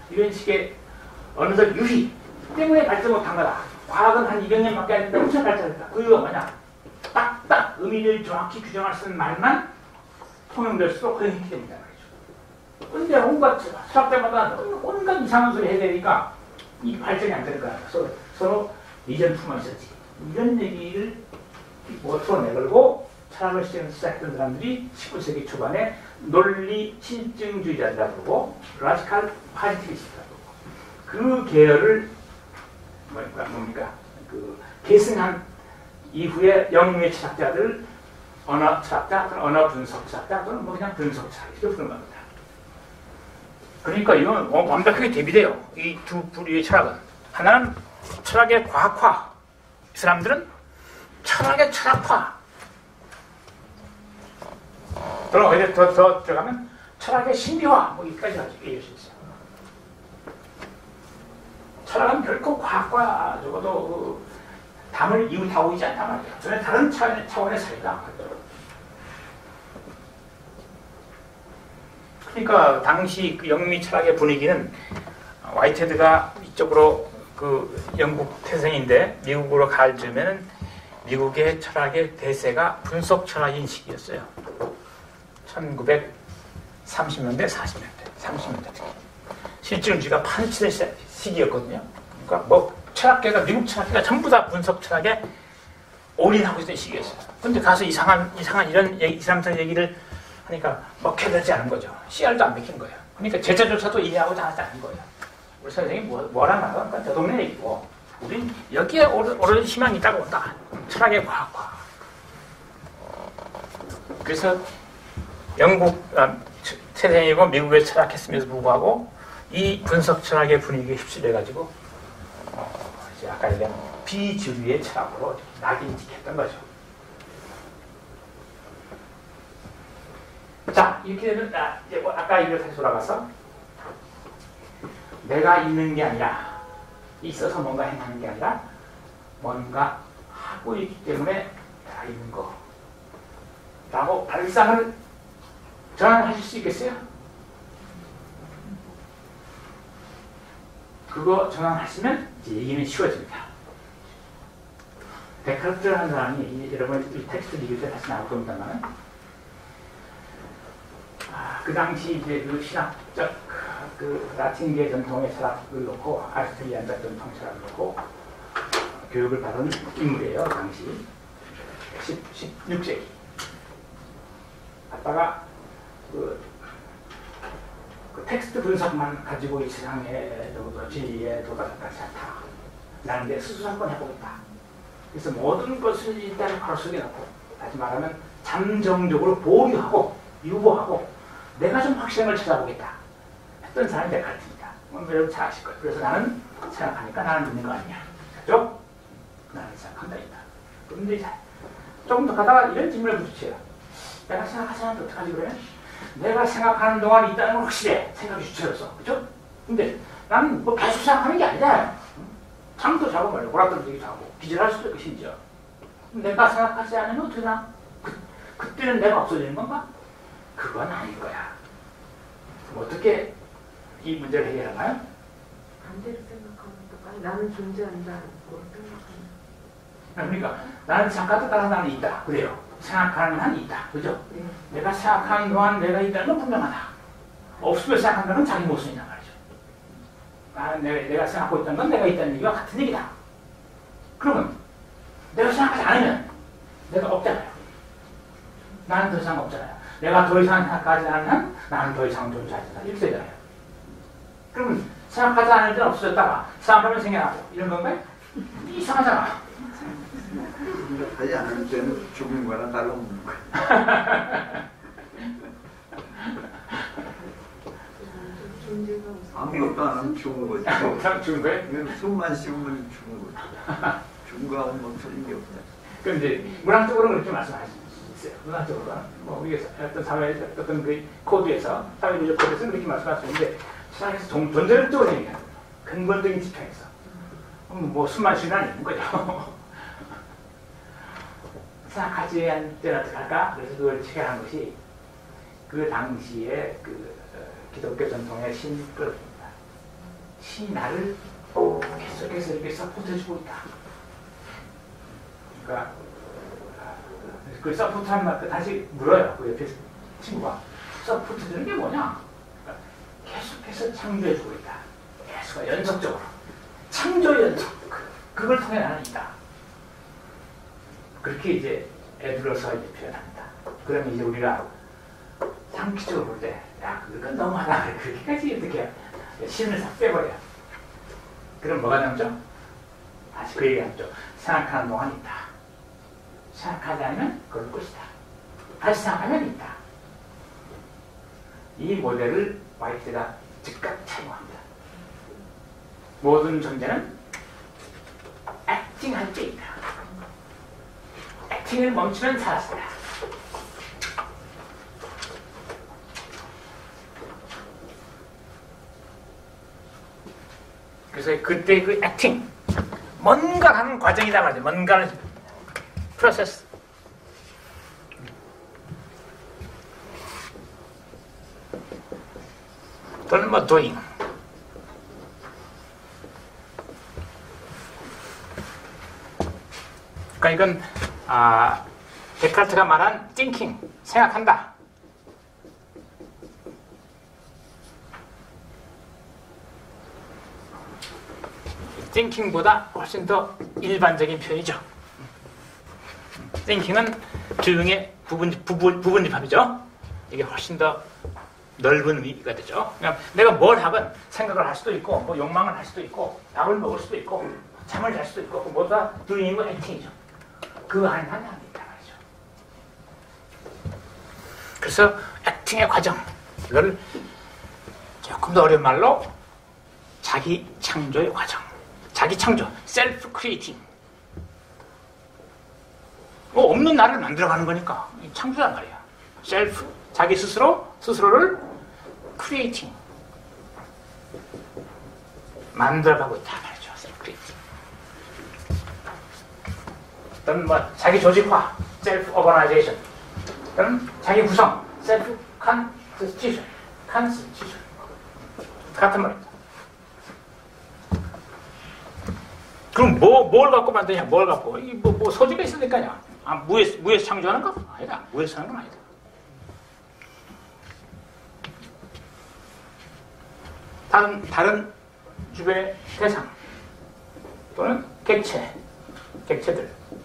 Speaker 1: 이런 식의 어느덧 유희 때문에 발전 못한 거다. 과학은 한 이백 년밖에 안 된다. 엄청 발전했다. 그 이유가 뭐냐? 딱딱 의미를 정확히 규정할 수 있는 말만 통용될수록 허용이 됩니다. 근데 온갖 수학자마다 온갖 이상한 소리 해야 되니까 이 발전이 안 되는 거야. 서로, 서로 이전 품어 있었지. 이런 얘기를 모토로 내걸고 철학을 시작했던 사람들이 십구 세기 초반에 논리 실증주의자라고 부르고 라지칼 파지티비스트라고 부르고 그 계열을 뭡니까? 뭡니까? 그 계승한 이후에 영미의 철학자들 언어 철학자, 언어 분석 철학자 또는 뭐 그냥 분석 철학 이렇게 부르는 겁니다. 그러니까 이건 완벽하게 대비돼요. 이 두 부류의 철학은. 하나는 철학의 과학화. 이 사람들은 철학의 철학화. 그럼 어디 더, 더 들어가면 철학의 신비화. 뭐 여기까지 얘기할 수 있어요. 철학은 결코 과학과 적어도 그 담을 이웃하고 있지 않단 말이에요. 전혀 다른 차원의, 차원의 사회다. 그러니까 당시 그 영미 철학의 분위기는 화이트헤드가 이쪽으로 그 영국 태생인데 미국으로 갈 즈음에는 미국의 철학의 대세가 분석 철학인 시기였어요. 천구백삼십 년대, 사십 년대, 삼십 년대 특히 실증주의가 판치된 시기였거든요. 그러니까 뭐 철학계가 미국 철학계가 전부 다 분석 철학에 올인하고 있던 시기였어요. 근데 가서 이상한 이상한 이런 얘기, 이상한 얘기를 하니까 먹혀들지 않은 거죠. 씨알도 안 맥힌 거예요. 그러니까 제자조차도 이해하고 다 하지 않은 거예요. 우리 선생님이 뭐, 뭐라 말하건 그건 저 동네 얘기고 우린 여기에 오로지 희망이 있다고 본다. 철학의 과학화. 그래서 영국 아, 태생이고 미국에 철학했음에도 불구하고 이 분석 철학의 분위기에 휩쓸려가지고 어, 이제 아까 얘기한 비주류의 철학으로 낙인찍혔던 거죠. 자, 이렇게 되면, 아, 이제 뭐 아까 이걸 다시 돌아가서, 내가 있는 게 아니라, 있어서 뭔가 행하는 게 아니라, 뭔가 하고 있기 때문에 내가 있는 거. 라고 발상을 전환하실 수 있겠어요? 그거 전환하시면, 이제 얘기는 쉬워집니다. 데카르트라는 사람이, 여러분, 이 텍스트 읽을 때 다시 나올 겁니다만, 아, 그 당시 이제 그 신학적 그 라틴계 전통의 철학을 놓고 아리스토텔리안적 전통 철학을 놓고 교육을 받은 인물이에요. 당시 십육 세기. 갔다가 그, 그 텍스트 분석만 가지고 이 세상의 진리에 도달하지 않다. 나는 내 스스로 한번 해보겠다. 그래서 모든 것을 일단 바로 속여놓고 다시 말하면 잠정적으로 보류하고 유보하고 내가 좀 확신을 찾아보겠다 했던 사람이 데카르트입니다. 여러분 잘 아실 거예요. 그래서 나는 생각하니까 나는 믿는 거 아니냐. 그죠? 나는 생각한다 있다. 그런데 이제 조금 더 가다가 이런 질문을 부딪혀요. 내가 생각하지 않는데 어떡하지 그래? 내가 생각하는 동안 있다는 건 확실해. 생각이 주체로서. 그죠? 근데 나는 뭐 계속 생각하는 게 아니잖아요. 잠도 자고 말이야. 보라떡도 자고 기절할 수도 있고 심지어. 내가 생각하지 않으면 어떻게 나? 그, 그때는 내가 없어지는 건가? 그건 아닐 거야. 어떻게 이 문제를 해결하나요?
Speaker 3: 반대로 생각하면 또 나는 존재한다.
Speaker 1: 그러니까 나는 생각하다 따라 나는 있다. 그래요. 생각하는 한 있다. 그죠?
Speaker 3: 네.
Speaker 1: 내가 생각하는 동안 내가 있다는 건 분명하다. 없으면 생각한다는 건 자기 모습이란 말이죠. 나는 내가, 내가 생각하고 있다는 건 내가 있다는 얘기와 같은 얘기다. 그러면 내가 생각하지 않으면 내가 없잖아요. 나는 더 이상 없잖아요. 내가 더 이상 생각하지 않는 한 나는 더 이상 존재하지 않는다. 이렇게 되잖아요. 그러면 생각하지 않을 때는 없어졌다가 생각하면 생겨나고 이런 건가요? 이상하잖아.
Speaker 2: 생각하지 않을 때는 죽은 거나 다름없는 거야. 아무것도 안 하면 죽은 거지.
Speaker 1: 그냥 죽은 거예요?
Speaker 2: 숨만 쉬우면 죽은 거지. 죽은 거하고는 뭐 틀린 게 없냐.
Speaker 1: 그럼 이제 문학적으로는 그렇게 말씀하시죠. 문화적으로는 뭐 우리가 어떤 사회 어떤 그 코드에서 사회적 코드에서 그렇게 말씀할 수 있는데 사회에서 존재론적으로 얘기하는 거예요. 근본적인 지평에서 뭐 숨만 쉬는 한 있는 거죠. 생각하지 않을 때는 어떻게 할까? 그래서 그걸 체결한 것이 그 당시에 그 어, 기독교 전통의 신ቅ입니다. 신이 나를 계속해서 이렇게 서포트해주고 있다. 그러니까 그 서포트하는 말 다시 물어요. 그 옆에 친구가 서포트해주는 게 뭐냐? 그러니까 계속해서 창조해주고 있다. 계속 연속적으로 창조 연속 그걸 통해 나는 있다. 그렇게 이제 애들로서 이제 표현합니다. 그러면 이제 우리가 상기적으로 볼 때, 야, 그건 너무하다. 그렇게까지 어떻게 신을 싹 빼버려. 그럼 뭐가 남죠? 다시 그 얘기 하죠. 생각하는 동안 있다. 생각하지 않으면 그럴 것이다. 다시 생각하면 있다. 이 모델을 화이트가 즉각 참고합니다. 모든 존재는 액팅할 때 있다. 액팅을 멈추면 살았다. 그래서 그때 그 액팅, 뭔가 하는 과정이다 말이죠. 뭔가는 프로세스. 또는 뭐 doing. 그러니까 이건 아, 데카르트가 말한 thinking, 생각한다. thinking보다 훨씬 더 일반적인 표현이죠. thinking은 조용의 부분, 부분, 부분집합이죠. 이게 훨씬 더 넓은 의미가 되죠. 그러니까 내가 뭘 하건 생각을 할 수도 있고, 뭐 욕망을 할 수도 있고, 밥을 먹을 수도 있고, 잠을 잘 수도 있고, 모두 다 doing이고 acting이죠. 그 안에 하나가 있다 말이죠. 그래서 acting의 과정, 이걸 조금 더 어려운 말로 자기 창조의 과정. 자기 창조, 셀프 크리에이팅. 뭐 없는 나를 만들어가는 거니까 창조란 말이야. 셀프, 자기 스스로 스스로를 크리에이팅, 만들어가고 있다 말이죠. 셀프 크리에이팅. 또는 뭐 자기 조직화, 셀프 오거나이제이션. 또는 자기 구성, 셀프 컨스티튜션, 컨스티튜션. 같은 말입니다. 그럼 뭐, 뭘 갖고 만드냐? 뭘 갖고? 이 뭐, 뭐 소지가 있으니까요. 아, 무에서, 무에서 창조하는 거? 아니다. 무에서 하는 건 아니다. 다른, 다른 주변의 대상 또는 객체, 객체들.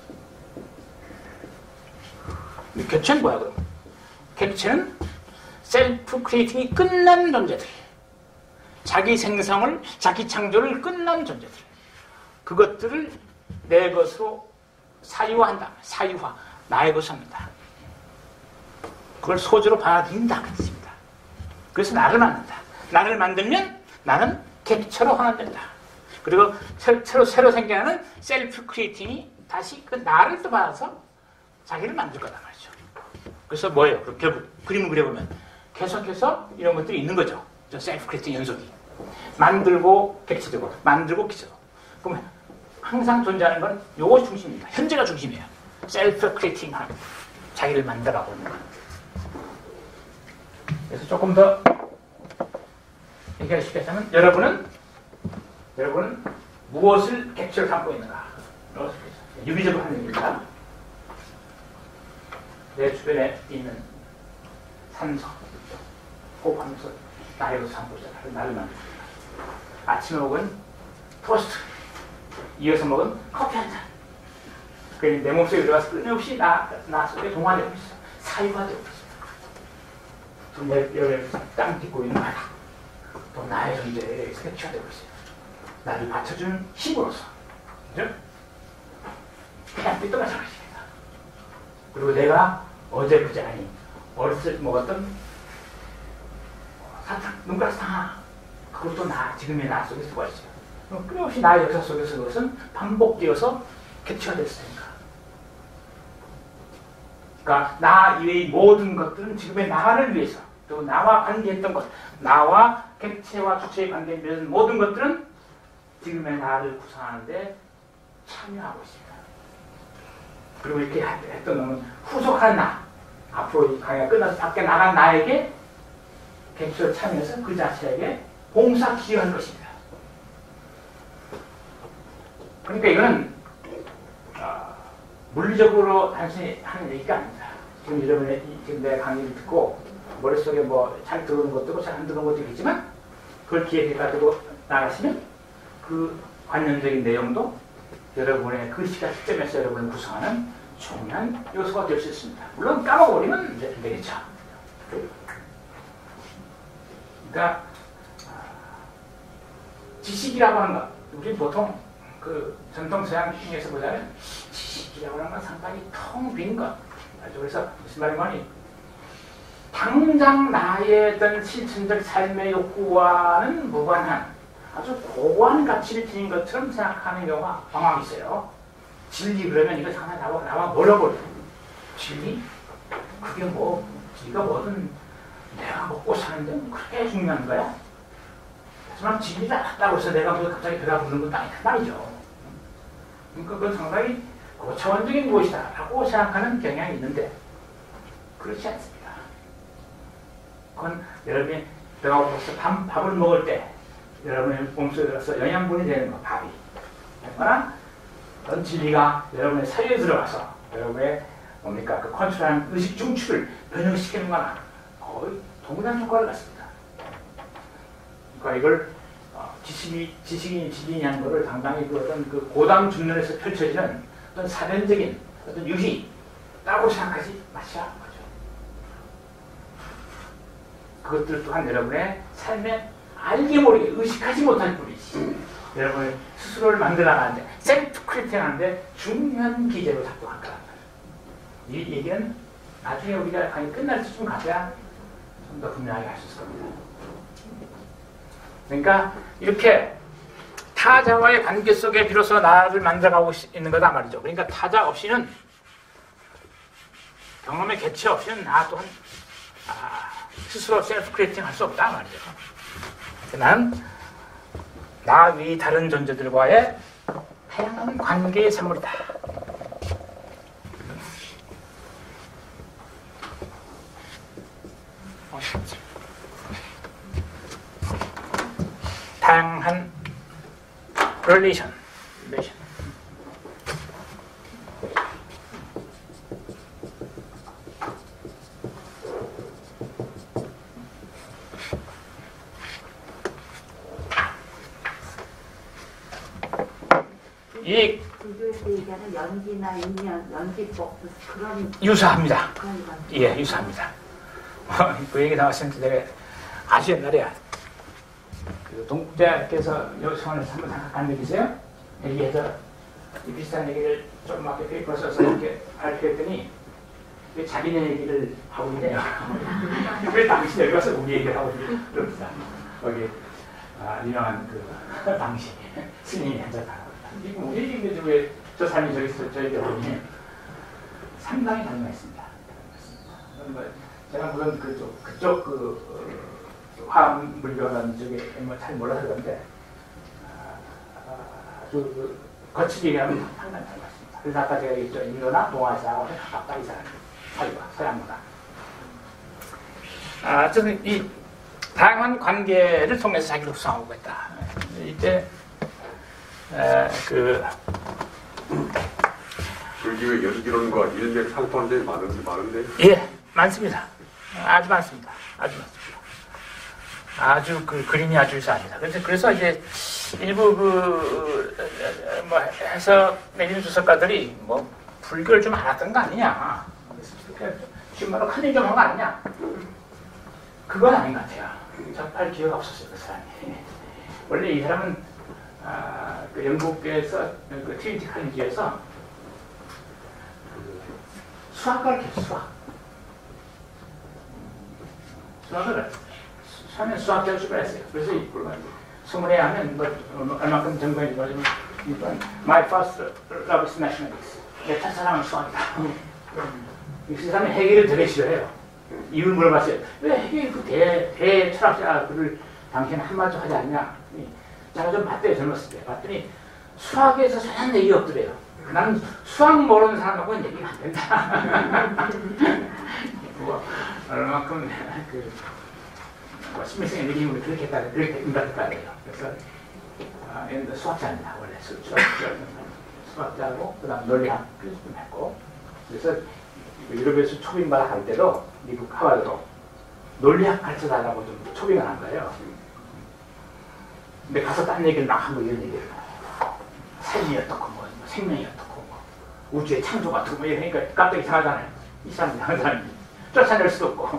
Speaker 1: 객체는 뭐야, 그럼? 객체는 셀프 크리에이팅이 끝난 존재들. 자기 생성을, 자기 창조를 끝난 존재들. 그것들을 내 것으로 사유화한다. 사유화. 나의 것을 합니다. 그걸 소재로 받아들인다. 그렇습니다. 그래서 나를 만든다. 나를 만들면 나는 객체로 환원된다. 그리고 새로, 새로 생겨나는 셀프 크리에이팅이 다시 그 나를 또 받아서 자기를 만들 거다 말이죠. 그래서 뭐예요? 결국 그림을 그려보면 계속해서 이런 것들이 있는 거죠. 저 셀프 크리에이팅 연속이. 만들고 객체되고, 만들고 객체되고. 그러면 항상 존재하는 건 요것이 중심입니다. 현재가 중심이에요. 셀프 크리에이팅 하는, 자기를 만들어가고 있는 거. 그래서 조금 더 얘기하시겠다면 여러분은 여러분은 무엇을 객체로 삼고 있는가? 유기적으로 하는 얘기입니다. 내 주변에 있는 산소, 호흡하면서 나의 삼고 있잖아. 나를 만들고 있다. 아침에 먹은 토스트, 이어서 먹은 커피 한 잔. 그게 내 몸속에 들어가서 끊임없이 나, 나 속에 동화되고 있어. 사유화되고 있어. 또 내 뼈에 땅 딛고 있는 나다. 또 나의 존재에 색취화되고 있어요. 나를 받쳐준 힘으로서. 그죠? 햇빛도 마찬가지입니다. 그리고 내가 어제 그제 아니 어렸을 때 먹었던 사탕, 눈가사탕 하나. 그것도 나, 지금의 나 속에 들어가 있어요. 끊임없이 나의 역사 속에서 그것은 반복되어서 객체가 됐으니까. 그러니까 나 이외의 모든 것들은 지금의 나를 위해서, 또 나와 관계했던 것, 나와 객체와 주체의 관계에 맺은 모든 것들은 지금의 나를 구성하는데 참여하고 있습니다. 그리고 이렇게 했던 놈은 후속하는 나, 앞으로 이 강의가 끝나서 밖에 나간 나에게 객체로 참여해서 그 자체에게 봉사 기여한 것입니다. 그러니까 이거는 어, 물리적으로 단순히 하는 얘기가 아닙니다. 지금 여러분의 지금 내 강의를 듣고 머릿속에 뭐 잘 들어오는 것도 있고 잘 안 들어오는 것도 있지만 그걸 기획해 가지고 나가시면 그 관념적인 내용도 여러분의 그 시간 시점에서 여러분을 구성하는 중요한 요소가 될 수 있습니다. 물론 까먹어버리면 이제 안 되겠죠. 그러니까 지식이라고 하는 것, 우리 보통 그 전통 서양에서 보자면 지식이라고 하는 건 상당히 텅 빈 것. 그래서 무슨 말이냐면 당장 나의 어떤 실천적 삶의 욕구와는 무관한 아주 고고한 가치를 지닌 것처럼 생각하는 경우가 방황 있어요. 진리 그러면 이거 하나 나와 나와 멀어버려. 진리? 그게 뭐 네가 뭐든 내가 먹고 사는데 그렇게 중요한 거야? 하지만 진리를 알았다고 해서 내가 뭐 갑자기 배가 부르는 것도 아니란 말이죠. 그러니까 그건 상당히 고차원적인 것이다라고 생각하는 경향이 있는데 그렇지 않습니다. 그건 여러분이 배가 고파서 밥, 밥을 먹을 때 여러분의 몸속에 들어서 영양분이 되는 거, 밥이. 그러나 그런 진리가 여러분의 사유에 들어가서 여러분의 뭡니까 그 컨트롤하는 의식 중추를 변형시키는 거나 거의 동일한 효과를 갖습니다. 그러니까 이걸 어, 지식이 지식이 지식이냐는 것을 상당히 그 어떤 그 고당 중론에서 펼쳐지는 어떤 사변적인 어떤 유희라고 생각하지 마셔야 하는 거죠. 그것들 또한 여러분의 삶에 알게 모르게 의식하지 못할 뿐이지 여러분의 스스로를 만들어 나가는데 셀프 크리팅 하는데 중요한 기제로 작동할 거란 말이에요. 이 얘기는 나중에 우리가 강의 끝날 때쯤 가서야 좀 더 분명하게 할 수 있을 겁니다. 그러니까 이렇게 타자와의 관계 속에 비로소 나를 만들어가고 있는 거다 말이죠. 그러니까 타자 없이는 경험의 개체 없이는 나 또한 아, 스스로 셀프 크리팅 할 수 없다 말이죠. 나는 나 외 다른 존재들과의 다양한 관계의 산물이다. 다양한 relation, relation. 이
Speaker 3: 불교에서 얘기하는 연기나 인연, 연기법 그런
Speaker 1: 유사합니다.
Speaker 3: 그런 건.
Speaker 1: 예, 유사합니다. 그 얘기 나왔을 때 내가 아주 옛날에 그 동국대학께서 여성원에서 한번 생각한 적 있어요? 얘기해서 이 비슷한 얘기를 조그맣게 페이퍼 써서 이렇게 발표했더니 왜 자기네 얘기를 하고 있네요. 왜 당신 여기 와서 우리 얘기를 하고 있냐 그럽니다. 거기 아, 유명한 그 당시 스님이 한잔하고 지금 우리 얘기인데 왜 저 사람이 저기서 저에게 오니 상당히 다양했습니다. 제가 물론 그쪽 그쪽 그 어, 화학물리학이라는 쪽에 뭐 잘 몰라서 그런데 아주 그 거치게 얘기하면 상당히 다양했습니다. 그래서 아까 제가 얘기했죠. 인도나 동아시아하고 가까이 사는 사회가 서양 문화. 아, 저는 이 다양한 관계를 통해서 자기를 구성하고 있다. 이때 에, 그
Speaker 2: 불교의 연기론과 이런 데를 상통한 점이 많은데, 많은데?
Speaker 1: 예, 많습니다. 아주 많습니다. 아주 많습니다. 아주 그 그림이 아주 유사합니다. 그래서 그래서 이제 일부 그 뭐 해석 내리는 주석가들이 뭐 불교를 좀 알았던 거 아니냐, 지금 말로 큰일 좀 한 거 아니냐? 그건 아닌 것 같아요. 접할 기회가 없었어요, 그 사람이. 원래 이 사람은 아, 그 영국에서 그 트리니티 칼리지에서 수학과를 했어요. 수학. 수학을 하면 수학 교수를 했어요. 그래서 소문에 하면 뭐 얼마큼 정보인지 모르지만 이번 My first love is mathematics. 내 첫사랑은 수학이다. 이 사람이 해결을 되게 싫어해요. 이유를 물어봤어요. 왜 해결 그 대, 대 철학자 그를 당신은 한마디도 하지 않냐? 제가 좀 봤대요. 젊었을 때. 봤더니 수학에서 전혀 얘기 없더래요. 나는 수학 모르는 사람하고는 얘기가 안 된다. 뭐, 얼마큼 그 뭐, 심미성의 느낌으로 그렇게 했다, 그렇게 인가했다 그래요. 그래서 아, 얘는 수학자입니다. 원래 수, 수학, 수학자고 그다음 논리학 교수 좀 했고 그래서 유럽에서 초빙발 할 때도 미국 하버드로 논리학 가르쳐 달라고 좀 초빙을 한 거예요. 근데 가서 딴 얘기를 막 하고 이런 얘기를 삶이 어떻고 뭐, 뭐 생명이 어떻고 뭐, 우주의 창조가 어떻고 뭐 이러니까 깜짝이 이상하잖아요. 이 사람이 이상한 사람이 쫓아낼 수도 없고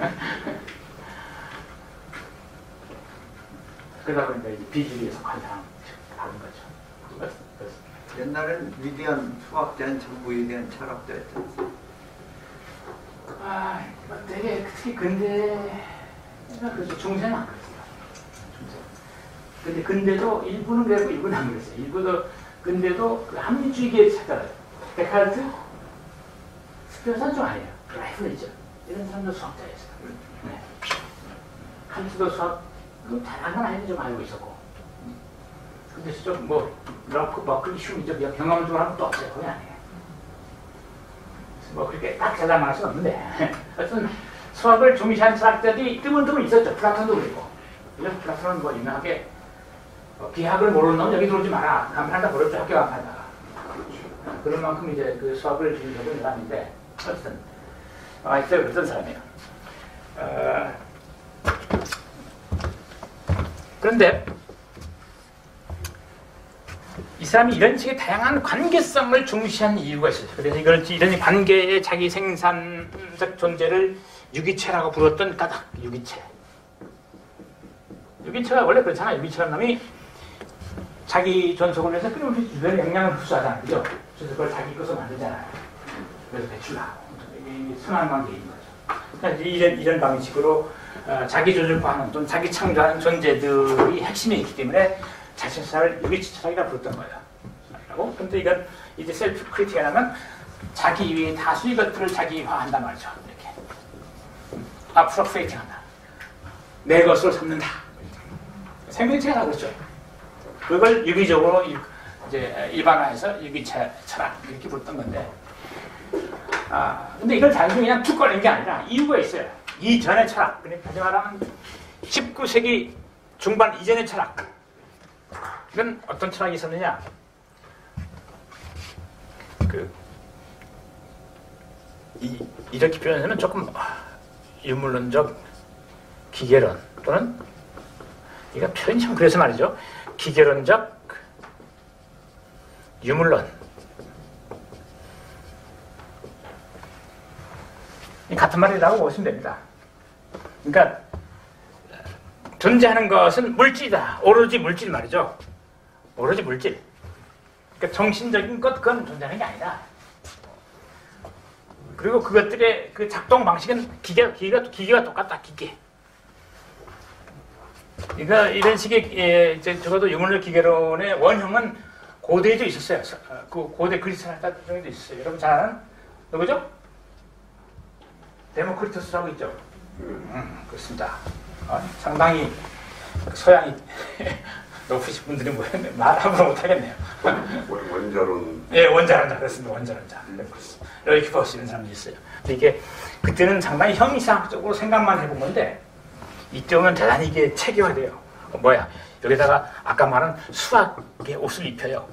Speaker 1: 그러다 보니까 이제 비주류에 속한 사람 다른 거죠.
Speaker 2: 옛날엔 위대한 수학자는 전부 위대한 철학자였죠.
Speaker 1: 아, 뭐 되게 특히 근대 그래서 중세는 안 그랬어요. 중세. 근데 근대도 일부는 그랬고 일부는 안 그랬어요. 일부도 근대도 그 합리주의계 찾아요. 데카르트, 스피노자는 좀 아니에요. 라이프니츠 이런 사람도 수학자였어요. 네. 칸트도 수학 그 잘한 건 아닌데 좀 알고 있었고. 근데 좀뭐 럭크, 버클리, 슈미죠. 경험적으로 하면 또 없어요. 그게 아니에요. 뭐 그렇게 딱 잘난 말할 수는 없는데 하여튼 수학을 중시한 철학자들이 드문드문 있었죠. 플라톤도 그랬고. 그래서 플라톤은 뭐 유명하게 어, 비학을 모르는 놈 여기 들어오지 마라. 간판한다 버렸죠. 학교 간판다가. 그런 만큼 이제 그 수학을 중시하고 사람인데 어쨌든 아, 있어요. 그랬던 사람이에요. 어, 그런데 이 사람이 이런 식의 다양한 관계성을 중시한 이유가 있어요. 그래서 이걸 이런 관계의 자기 생산적 존재를 유기체라고 부르었던 까닭, 유기체. 유기체가 원래 그렇잖아요. 유기체라는 놈이 자기 존속을 위해서 끊임없이 주변에 영향을 흡수하잖아요. 그죠? 그래서 그걸 자기 것으로 만들잖아요. 그래서 배출하고. 이게 순환 관계인 거죠. 그러니까 이런, 이런 방식으로 어, 자기 조직화하는 또는 자기 창조하는 존재들이 핵심에 있기 때문에 자신사를 유기체 철학이라 부르던 거예요. 그런데 이건 이제 셀프 크리티하면 자기 위에 다수의 것들을 자기화한단 말이죠. 이렇게 아프로프레이팅한다. 내 것으로 삼는다. 생명체가 그렇죠. 그걸 유기적으로 이제 일반화해서 유기체 철학 이렇게 부르던 건데, 아 근데 이걸 단순히 그냥 툭 걸린 게 아니라 이유가 있어요. 이전의 철학, 그러니까 다시 말하면 십구 세기 중반 이전의 철학. 이건 어떤 철학이 있었느냐? 그 이, 이렇게 표현하면 조금 유물론적 기계론 또는 이거 표현이 참 그래서 말이죠. 기계론적 유물론. 같은 말이라고 보시면 됩니다. 그러니까 존재하는 것은 물질이다. 오로지 물질 말이죠. 오로지 물질. 그러니까 정신적인 것 그건 존재하는 게 아니다. 그리고 그것들의 그 작동 방식은 기계, 기계가 기계가 똑같다. 기계. 그러니까 이런 식의 예, 이제 적어도 유물론 기계론의 원형은 고대에도 있었어요. 그 고대 그리스 사람들도 있었어요. 여러분 잘 아는 누구죠? 데모크리토스라고 있죠. 음, 그렇습니다. 어, 상당히 소양이 높으신 분들이 뭐 말함으로 못하겠네요.
Speaker 4: 원자론.
Speaker 1: 예, 원자론자 그렇습니다. 원자론자. 이렇게 보시는 사람이 있어요. 근데 이게 그때는 상당히 형이상학적으로 생각만 해본 건데 이때 오면 대단히 이게 체계화돼요. 어, 뭐야? 여기다가 아까 말한 수학의 옷을 입혀요.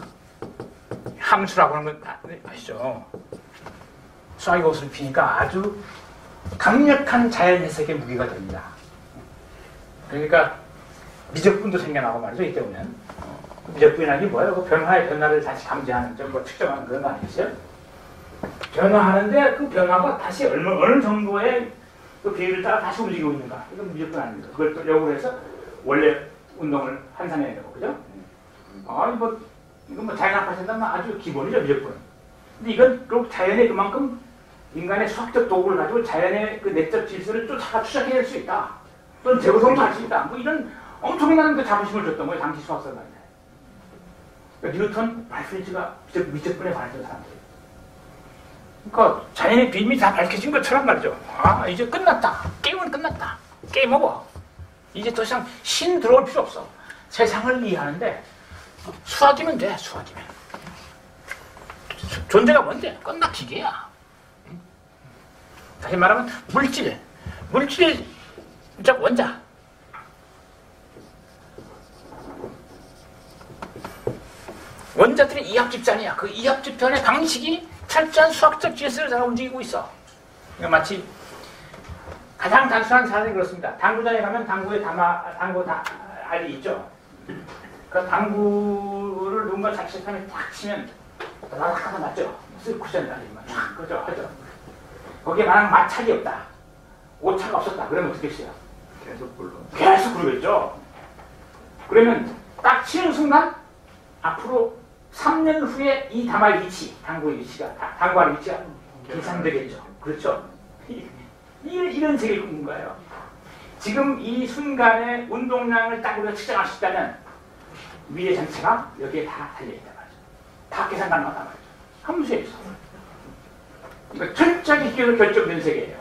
Speaker 1: 함수라고 하는 건 아시죠? 수학의 옷을 입히니까 아주 강력한 자연 해석의 무기가 됩니다. 그러니까 미적분도 생겨나고 말이죠. 이때 오면 미적분이라는 게 뭐예요? 그 변화의 변화를 다시 감지하는 좀 뭐 측정하는 그런 거 아니겠어요? 변화하는데 그 변화가 다시 얼마 어느 정도의 그 비율을 따라 다시 움직이고 있는가? 이건 미적분 아닙니다. 그걸 또 역으로 해서 원래 운동을 환산해야 되고 그죠? 아니 뭐 이건 뭐 자연학파 생각하면 아주 기본이죠 미적분. 근데 이건 그 자연의 그만큼 인간의 수학적 도구를 가지고 자연의 그 내적 질서를 쫓아가 추적해낼 수 있다. 또는 재구성도 할 수 있다. 뭐 이런 엄청난 그 자부심을 줬던 거예요. 당시 수학자들한테. 그러니까 뉴턴, 발프니츠가 미적분에 관했던 사람들. 그러니까 자연의 비밀이 다 밝혀진 것처럼 말이죠. 아 이제 끝났다. 게임은 끝났다. 게임 오버. 이제 더 이상 신 들어올 필요 없어. 세상을 이해하는데 수학이면 돼. 수학이면. 존재가 뭔데? 끝나 기계야. 다시 말하면 물질. 물질적 원자. 원자들이 이합집단이야. 그 이합집단의 방식이 철저한 수학적 질서를 따라 움직이고 있어. 그러니까 마치 가장 단순한 사례는 그렇습니다. 당구장에 가면 당구에 담아, 당구 다, 알이 있죠. 그 당구를 누군가 작실함에 탁 치면 나락하다 맞죠? 쓸 쿠션 달리면 탁 그죠? 하죠. 거기에 만약 마찰이 없다. 오차가 없었다. 그러면 어떻게 했어요?
Speaker 2: 계속 불러.
Speaker 1: 계속 그러겠죠. 그러면 딱 치는 순간 앞으로 삼 년 후에 이 담할 위치, 당구의 위치가, 당구할 위치가 계산되겠죠. 그렇죠? 이런 세계를 꾸는 거예요. 지금 이 순간의 운동량을 딱 우리가 측정할 수 있다면 미래 전체가 여기에 다 달려있단 말이죠. 다 계산 가능하단 말이죠. 함수에 있어. 그러니까 철저하게 기계로 결정된 세계예요.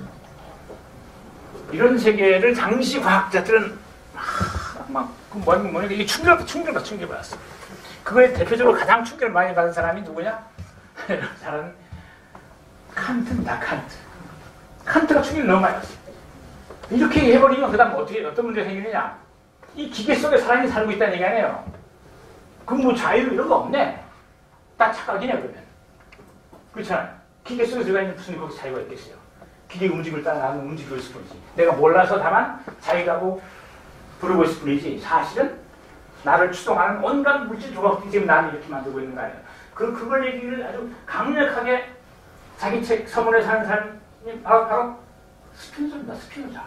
Speaker 1: 이런 세계를 당시 과학자들은 막, 뭐, 뭐, 이게 충격, 충격받, 충격받았어. 그거에 대표적으로 가장 충격을 많이 받은 사람이 누구냐? 사람은 칸트입니다, 칸트. 칸트가 충격을 너무 많이 받았어. 이렇게 해버리면 그 다음 어떻게, 어떤 문제가 생기느냐? 이 기계 속에 사람이 살고 있다는 얘기 아니에요. 그럼 뭐 자유 이런 거 없네? 딱 착각이네, 그러면. 그렇잖아요. 기계 속에 들어가 있는 무슨 거기서 자유가 있겠어요. 기계 움직임을 따라 나는 움직이고 있을 뿐이지. 내가 몰라서 다만 자유라고 부르고 있을 뿐이지 사실은 나를 추동하는 온갖 물질 조각들이 지금 나를 이렇게 만들고 있는 거 아니에요. 그럼 그걸 얘기를 아주 강력하게 자기 책 서문에 사는 사람이 바로, 바로 스피노자입니다. 스피노자.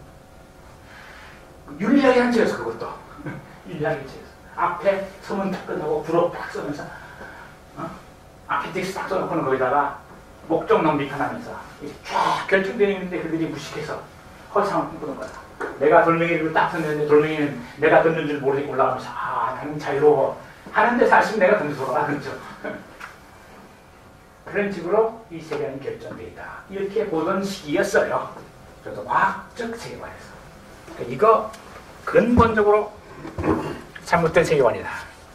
Speaker 1: 윤리학의 책에서 그것도. 윤리학의 책에서. 앞에 서문 딱 끝나고 불어 딱 써면서 어? 앞에 텍스트 딱 써놓고는 거기다가 목적 놈비판하면서 쫙 결정되어 있는데 그들이 무식해서 허상을 꿈꾸는 거다. 내가 돌멩이를 딱 던졌는데 돌멩이는 내가 던진 줄 모르게 올라가면서 아 나는 자유로워 하는데 사실 내가 던져서가 그렇죠. 그런 식으로 이 세계는 결정되어 있다. 이렇게 보던 시기였어요. 그래서 과학적 세계관에서. 그러니까 이거 근본적으로 잘못된 세계관이다.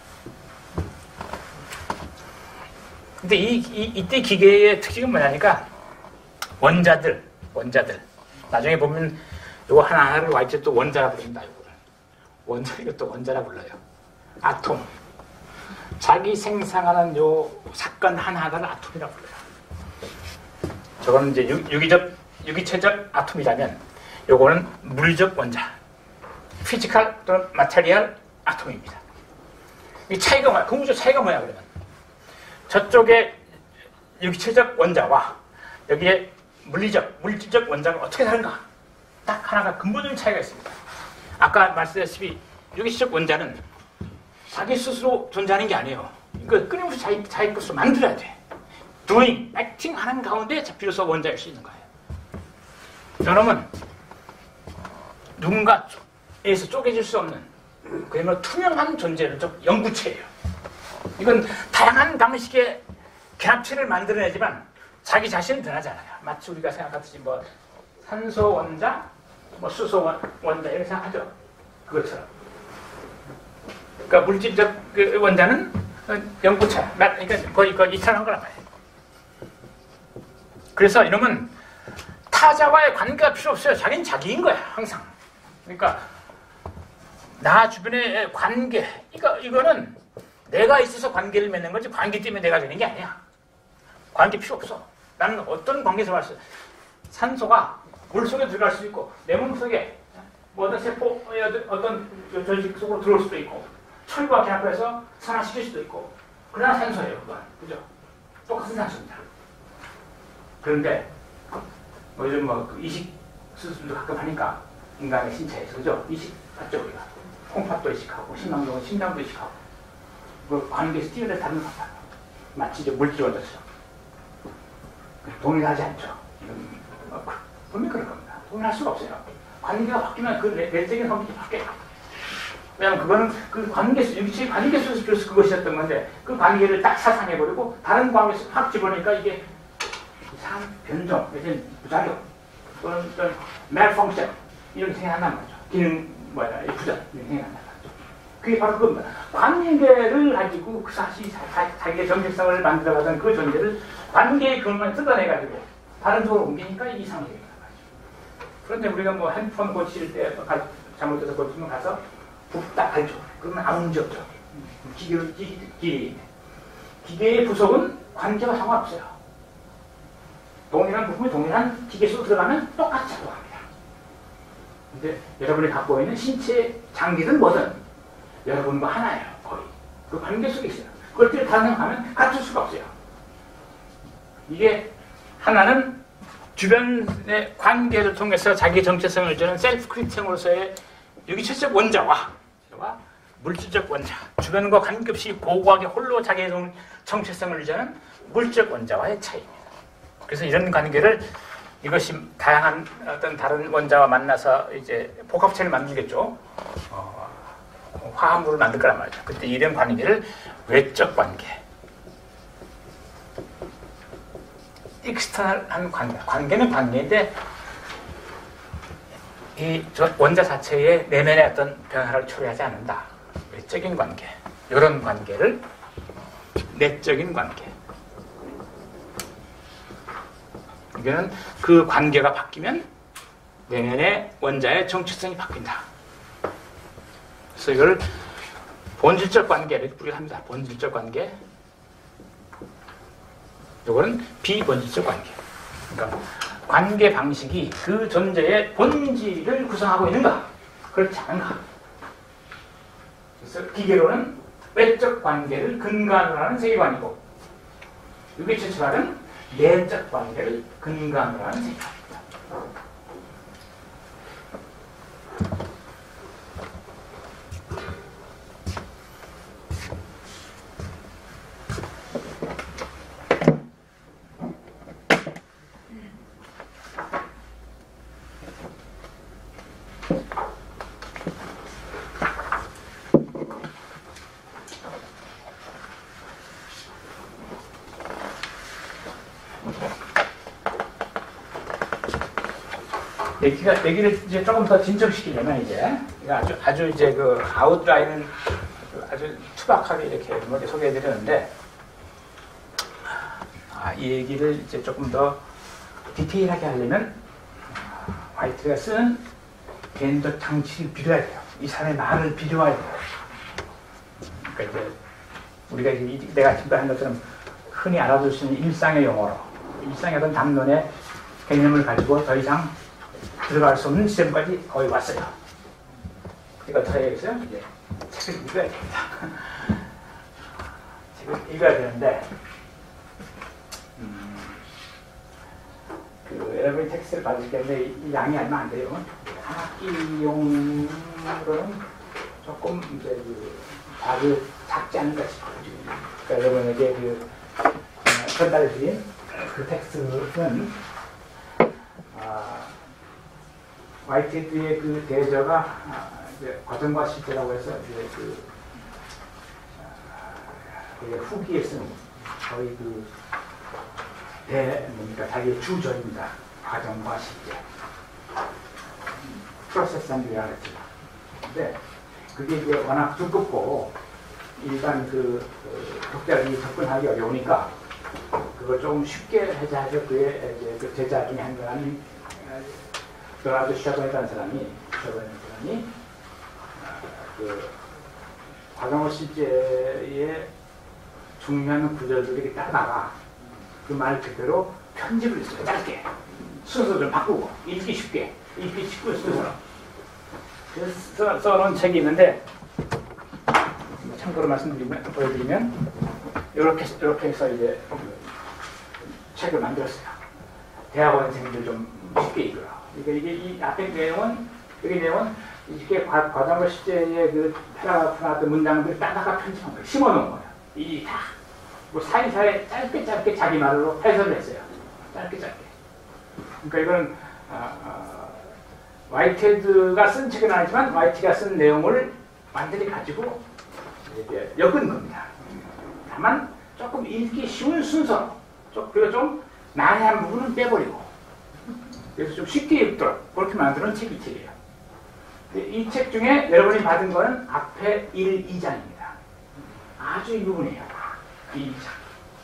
Speaker 1: 근데 이, 이, 이때 기계의 특징은 뭐냐니까 원자들, 원자들. 나중에 보면 요거 하나하나를 와이트 또 원자라 부른다, 요거를. 원자, 이것도 원자라 불러요. 아톰. 자기 생성하는 요 사건 하나하나를 아톰이라 불러요. 저거는 이제 유, 유기적, 유기체적 아톰이라면 요거는 물리적 원자. 피지컬 또는 마테리얼 아톰입니다. 이 차이가 뭐야? 근본적 차이가 뭐야, 그러면? 저쪽에 유기체적 원자와 여기에 물리적, 물질적 원자가 어떻게 다른가? 딱 하나가 근본적인 차이가 있습니다. 아까 말씀드렸다시피 유기체적 원자는 자기 스스로 존재하는 게 아니에요. 이거 끊임없이 자기, 자기 것으로 만들어야 돼. doing, acting 하는 가운데 비로소 원자일 수 있는 거예요. 저놈은 누군가에서 쪼개질 수 없는 그야말로 투명한 존재를 좀 영구체예요. 이건 다양한 방식의 결합체를 만들어내지만 자기 자신은 변하지 않아요. 마치 우리가 생각하듯이 뭐 산소 원자, 뭐 수소 원자 이렇게 생각하죠. 그것처럼. 그러니까 물질적 그 원자는 영구체, 그러니까 거의 거의 이탈한 거란 말이에요. 그래서 이놈은 타자와의 관계가 필요 없어요. 자기는 자기인 거야, 항상. 그러니까 나 주변의 관계, 이거 이거는 내가 있어서 관계를 맺는 거지 관계 때문에 내가 되는 게 아니야. 관계 필요 없어. 나는 어떤 관계에서 왔어. 산소가 물속에 들어갈 수도 있고 내 몸속에 뭐 어떤 세포의 어떤 조직 속으로 들어올 수도 있고 철과 결합해서 산화시킬 수도 있고 그러나 산소예요. 그건. 그죠? 똑같은 산소입니다. 그런데 뭐 요즘 뭐 이식 수술도 가끔 하니까 인간의 신체에서 그죠? 이식 맞죠 우리가? 콩팥도 이식하고 심장도 심장도 이식하고 그 관계 스티어를 다루는 것 같아요. 마치 이제 물질 원자처럼 동일하지 않죠. 분명히 그럴 겁니다. 동일할 수가 없어요. 관계가 바뀌면 그 내적인 성격이 바뀌어요. 왜냐하면 그거는 그 관계 속, 유기체의 관계 속에서 그래서 그것이었던 건데 그 관계를 딱 사상해버리고 다른 관계 속 확 집어넣으니까 이게 이상한 변종, 내지는 부작용 또는 어떤 malfunction 이런 생각한단 말이죠. 기능 뭐야, 부전 이런 생각한단 말이죠. 그게 바로 그겁니다. 관계를 가지고 그 사실 자기의 정체성을 만들어가던 그 존재를 관계의 근원만 뜯어내가지고 다른 쪽으로 옮기니까 이상하게 되는 거죠. 그런데 우리가 뭐 핸드폰 고칠 때 잘못해서 고치면 가서 붓딱 갈죠. 그러면 아무 문제 없죠. 기계, 기계, 기계의 부속은 관계와 상관없어요. 동일한 부품이 동일한 기계 속으로 들어가면 똑같이 작동합니다. 근데 여러분이 갖고 있는 신체 장기든 뭐든 여러분과 하나예요. 거의. 그 관계 속에 있어요. 그걸 가능하면 갖출 수가 없어요. 이게 하나는 주변의 관계를 통해서 자기 정체성을 주는 셀프 크리팅으로서의 유기체적 원자와 물질적 원자, 주변과 관계없이 고고하게 홀로 자기의 정체성을 유지하는 물적 원자와의 차이입니다. 그래서 이런 관계를 이것이 다양한 어떤 다른 원자와 만나서 이제 복합체를 만들겠죠. 어, 화합물을 만들 거란 말이죠. 그때 이런 관계를 외적 관계, 익스터널한 관계, 관계는 관계인데 이 원자 자체의 내면의 어떤 변화를 초래하지 않는다. 외적인 관계, 이런 관계를 내적인 관계. 이거는 그 관계가 바뀌면 내면의 원자의 정체성이 바뀐다. 그래서 이걸 본질적 관계를 우리가 합니다. 본질적 관계. 이거는 비본질적 관계. 그러니까 관계 방식이 그 존재의 본질을 구성하고 있는가? 그렇지 않은가? 그래서 기계로는 외적 관계를 근간으로 하는 세계관이고 유기체처는 내적 관계를 근간으로 하는 세계관입니다. 얘기가, 얘기를 이제 조금 더 진정시키려면 이제 아주 아주 이제 그 아웃라인은 아주 투박하게 이렇게 먼저 소개해드렸는데 아, 이 얘기를 이제 조금 더 디테일하게 하려면 화이트가 쓰는 젠더 장치를 비교해야 돼요. 이 사람의 말을 비교해야 돼요. 그러니까 이제 우리가 이제 내가 지금 한 것처럼 흔히 알아둘 수 있는 일상의 용어로 일상의 어떤 담론의 개념을 가지고 더 이상 들어갈 수 없는 시점까지 거의 왔어요. 그러니까 어떻게 해야겠어요? 이제 책을 읽어야 됩니다. 책을 읽어야 되는데 음, 그 여러분이 텍스트를 받을 텐데 이 양이 얼마 안 돼요. 한 학기용으로는 조금 이제 그 아주 작지 않은가 싶어요. 그러니까 여러분에게 그 어, 전달해드린 그 텍스트는 아, 화이트헤드의 그 대저가 아, 이제 과정과 실제라고 해서 이제 그, 아, 후기에 쓴 거의 그 대, 뭡니까, 자기의 주전입니다. 과정과 실제. 프로세스 앤 리얼리티. 근데 그게 이제 워낙 두껍고 일반 그, 그 독자들이 접근하기 어려우니까 그걸 조금 쉽게 해자하죠. 그의 이제 그 제자 중에 한 사람이 도나드 샤번이라는 사람이 샤번이라는 사람이 그 과정과 실제의 중요한 구절들이 따다가 그 말 그대로 편집을 했어요. 짧게 순서 좀 바꾸고 읽기 쉽게 읽기 쉽고 순서로 그래서 써놓은 책이 있는데 참고로 말씀드리면 보여드리면 이렇게 이렇게 해서 이제 책을 만들었어요. 대학원생들 좀 쉽게 읽으라. 그러니까 이게 이 앞에 내용은 여기 내용은 이렇게 과정과 실제의 그 패러그래프나 문장들을 따다가 편집한 거예요. 심어놓은 거예요. 이 다 뭐 사이사이 짧게 짧게 자기 말로 해설을 했어요. 짧게 짧게. 그러니까 이건 아, 아, 화이트헤드가 쓴 책은 아니지만 화이트가 쓴 내용을 완전히 가지고 이렇게 엮은 겁니다. 다만 조금 읽기 쉬운 순서, 그리고 좀 난해한 부분은 빼버리고 그래서 좀 쉽게 읽도록 그렇게 만드는 책이 책이에요. 이 책 중에 여러분이 받은 거는 앞에 일, 이 장입니다. 아주 일부분이에요. 이 장.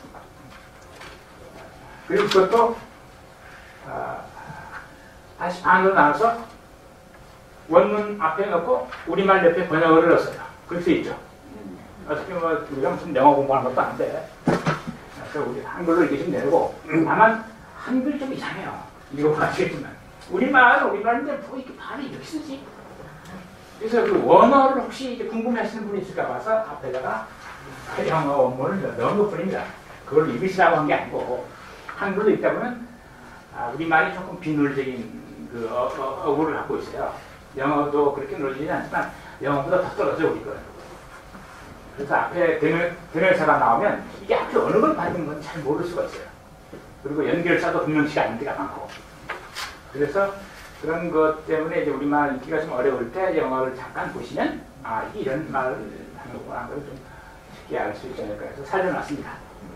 Speaker 1: 그리고 그것도 어, 다시 반으로 나눠서 원문 앞에 넣고 우리말 옆에 번역어를 넣었어요. 그렇게 돼 있죠. 어떻게 뭐 우리가 무슨 영어 공부하는 것도 아닌데 그래서 우리 한글로 읽으시면 되고 다만 한글 좀 이상해요. 이거 아시겠지만 우리말 우리말인데 뭐 이렇게 발이 이렇게 쓰지? 그래서 그 원어를 혹시 이제 궁금해하시는 분이 있을까 봐서 앞에다가 영어 원문을 넣은 것뿐입니다. 그걸 읽으시라고 한 게 아니고 한글로 읽다 보면 아, 우리말이 조금 비논리적인 그 어, 어, 어구를 갖고 있어요. 영어도 그렇게 논리지 않지만 영어보다 더 떨어져 우리 거는. 그래서 앞에 대명, 대명사가 나오면 이게 앞에 어느 걸 받는 건 잘 모를 수가 있어요. 그리고 연결사도 분명치가 않은 데가 많고. 그래서 그런 것 때문에 이제 우리말 읽기가 좀 어려울 때 영어를 잠깐 보시면 아, 이게 이런 말을 하는구나 하는 걸 좀 쉽게 알 수 있지 않을까 해서 살려놨습니다.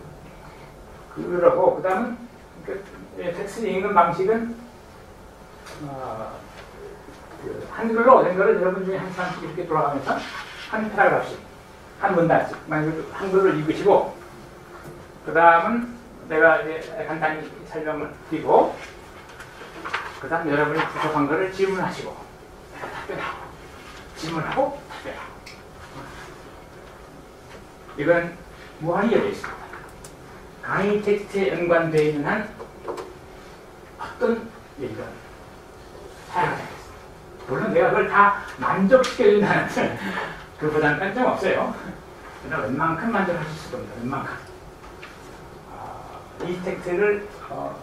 Speaker 1: 그러고 그 다음은 그, 텍스트 읽는 방식은 어, 그 한글로 된 거를 여러분 중에 한 사람씩 이렇게 돌아가면서 한 패러그래프씩 한 문단씩 한글로 읽으시고 그 다음은 내가 이제 간단히 설명을 드리고 그 다음 여러분이 부족한 거를 질문하시고 내가 답변하고 질문하고 답변하고 이건 무한히 열려 있습니다. 강의 텍스트에 연관되어 있는 한 어떤 얘기가 사용하게 됐습니다. 물론 내가 그걸 다 만족시켜준다는 그보다는 깜짝 없어요. 그러나 웬만큼 만족하실 수 겁니다. 웬만큼. 어, 이 텍스트를 어,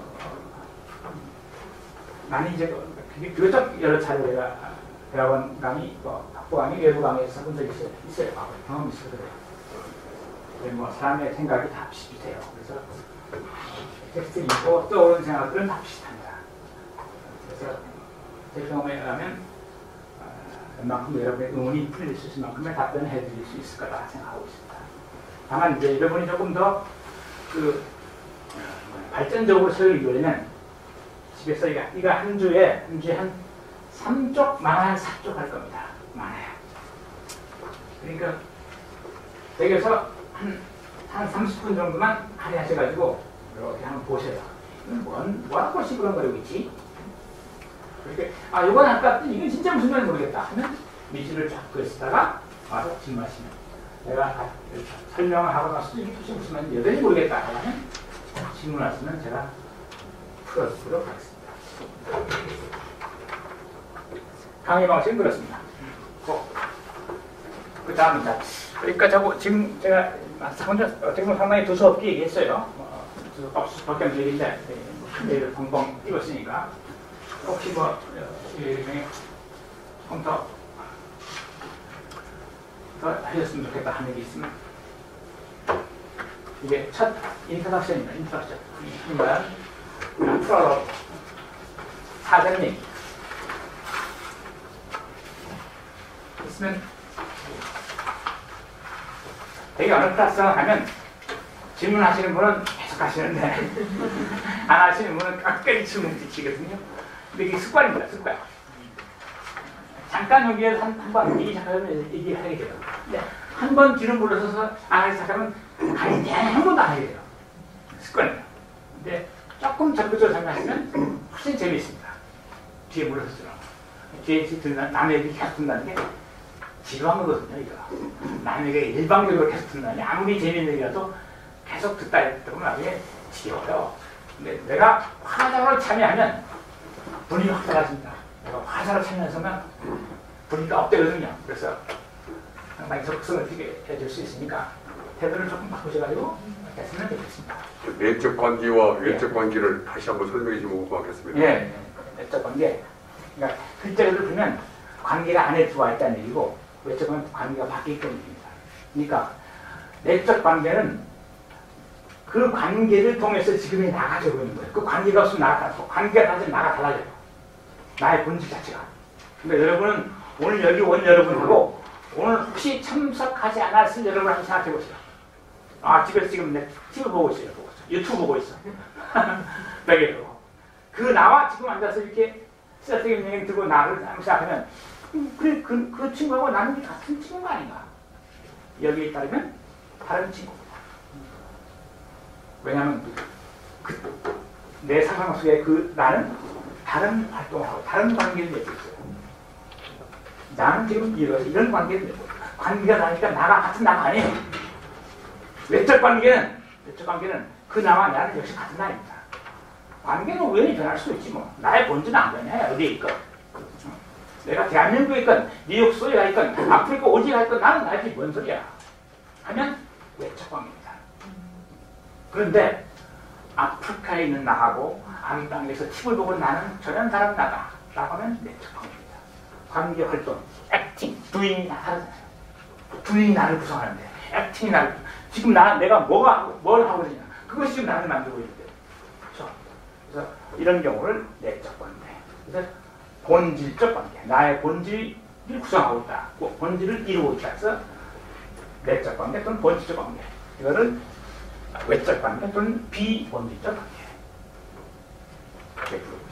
Speaker 1: 많이 이제 비교적 여러 차례 내가 대학원 강의, 뭐, 학부 강의, 외부 강의에서 본 적이 있어요. 있어요. 경험이 있어요. 그래요. 뭐 사람의 생각이 다 비슷해요. 그래서 텍스트 읽고 떠오르는 생각들은 다 비슷합니다. 그래서 제 경험에 의하면 웬만큼 여러분의 의문이 풀릴 수 있을 만큼의 답변을 해드릴 수 있을 거라 생각하고 있습니다. 다만 이제 여러분이 조금 더 그 발전적으로 설명하려면 집에서 이거, 이거 한 주에 한 주에 한 삼 쪽, 많아야 사 쪽 할 겁니다. 많아야. 그러니까 여기서 한, 한 삼십 분 정도만 할애하셔가지고 이렇게 한번 보세요. 이건 뭔, 뭐하고 시끄렁거리고 있지? 그렇게, 아, 이건 아까 이건 진짜 무슨 말인지 모르겠다 하면 밑줄을 잡고 있다가 와서 질문하시면 내가 설명을 하고 나서 이게 무슨 말인지 여전히 모르겠다 하면 질문하시면 제가 풀어주도록 하겠습니다. 강의 방식은 그렇습니다. 그 다음입니다. 그러니까 저거 지금 제가 혼자 어떻게 보면 상당히 두서없게 얘기했어요. 어, 두서없을 얘기인데 내일 벙벙 띄웠으니까 혹시 뭐 일종의 조금 더, 더 하셨으면 좋겠다 하는 게 있으면 이게 첫 인터덕션입니다. 인터덕션. 이 말은 프로로 사전님 있으면 되게 어느 클래스가 가면 질문하시는 분은 계속 하시는데 안 하시는 분은 끝까지 질문 붙이거든요. 근데 이게 습관입니다. 습관. 잠깐 여기에서 한 번 얘기 시작하면 얘기를 하게 돼요. 근데 한 번 뒤로 물러서서 안 하기 시작하면 아니 내가 한 번도 안 하게 돼요. 습관이에요. 근데 조금 적극적으로 참여하시면 훨씬 재미있습니다. 뒤에 물러서 들어. 뒤에 듣는 남의 얘기 계속 듣는다는 게 지루한 거거든요. 이거. 남의 얘기 일방적으로 계속 듣는다니 아무리 재미있는 얘기라도 계속 듣다 보면 나중에 지겨워요. 근데 내가 화자로 참여하면 분위기가 확 달라집니다. 내가 화자로 참여해서면 분위기가 업되거든요. 그래서 상당히 적극성을 띠게 해줄 수 있으니까 태도를 조금 바꾸셔가지고 했으면 되겠습니다.
Speaker 4: 내적 관계와 외적 예. 관계를 다시 한번 설명해 주면 고맙겠습니다.
Speaker 1: 예, 내적 관계. 그러니까 글자를 보면 관계가 안에 들어와 있다는 얘기고 외적 관계가 밖에 있다는 얘기입니다. 그러니까 내적 관계는 그 관계를 통해서 지금이 나가져 보이는 거예요. 그 관계가 없으면 나가, 관계가 사실 나가 달라져요. 나의 본질 자체가. 그러니까 여러분은 오늘 여기 온 여러분하고 오늘 혹시 참석하지 않았을 여러분 한번 생각해 보세요. 아, 집에서 지금 내 티비 보고 있어요. 보고 있어. 유튜브 보고 있어. 되게 그 나와 지금 앉아서 이렇게 스타트game 여행 들고 나를 생각하면 음, 그래, 그, 그 친구하고 나는 같은 친구가 아닌가. 여기에 따르면 다른 친구입니다. 왜냐하면 그, 내 상상 속에 그 나는 다른 활동을 하고 다른 관계를 맺고 있어요. 나는 지금 이런, 이런 관계를 맺고 있어요. 관계가 나니까 나가 같은 나가 아니에요. 외적 관계는, 외적 관계는 그 나와 나는 역시 같은 나입니다. 관계는 우연히 변할 수 있지 뭐. 나의 본질은 안 변해. 어디에 있건. 내가 대한민국에 있건, 뉴욕 소리가 있건, 아프리카 오지가 있건 나는 나지 뭔 소리야. 하면 외적 관계입니다. 그런데 아프리카에 있는 나하고 안방에서 팁을 보고 나는 저런 사람 나다. 라고 하면 내적 관계입니다. 관계 활동, 액팅, doing이 다 다르잖아요. doing이 나를 구성하는데, 액팅이 나를, 지금 나, 내가 뭐가, 뭘 하고 있느냐. 그것이 지금 나를 만들고 있는데. 그렇죠? 그래서 이런 경우를 내적 관계. 그래서 본질적 관계. 나의 본질을 구성하고 있다. 본질을 이루고 있다. 그래서 내적 관계 또는 본질적 관계. 이거를 외적 관계 또는 비본질적 관계. 이렇게 부르고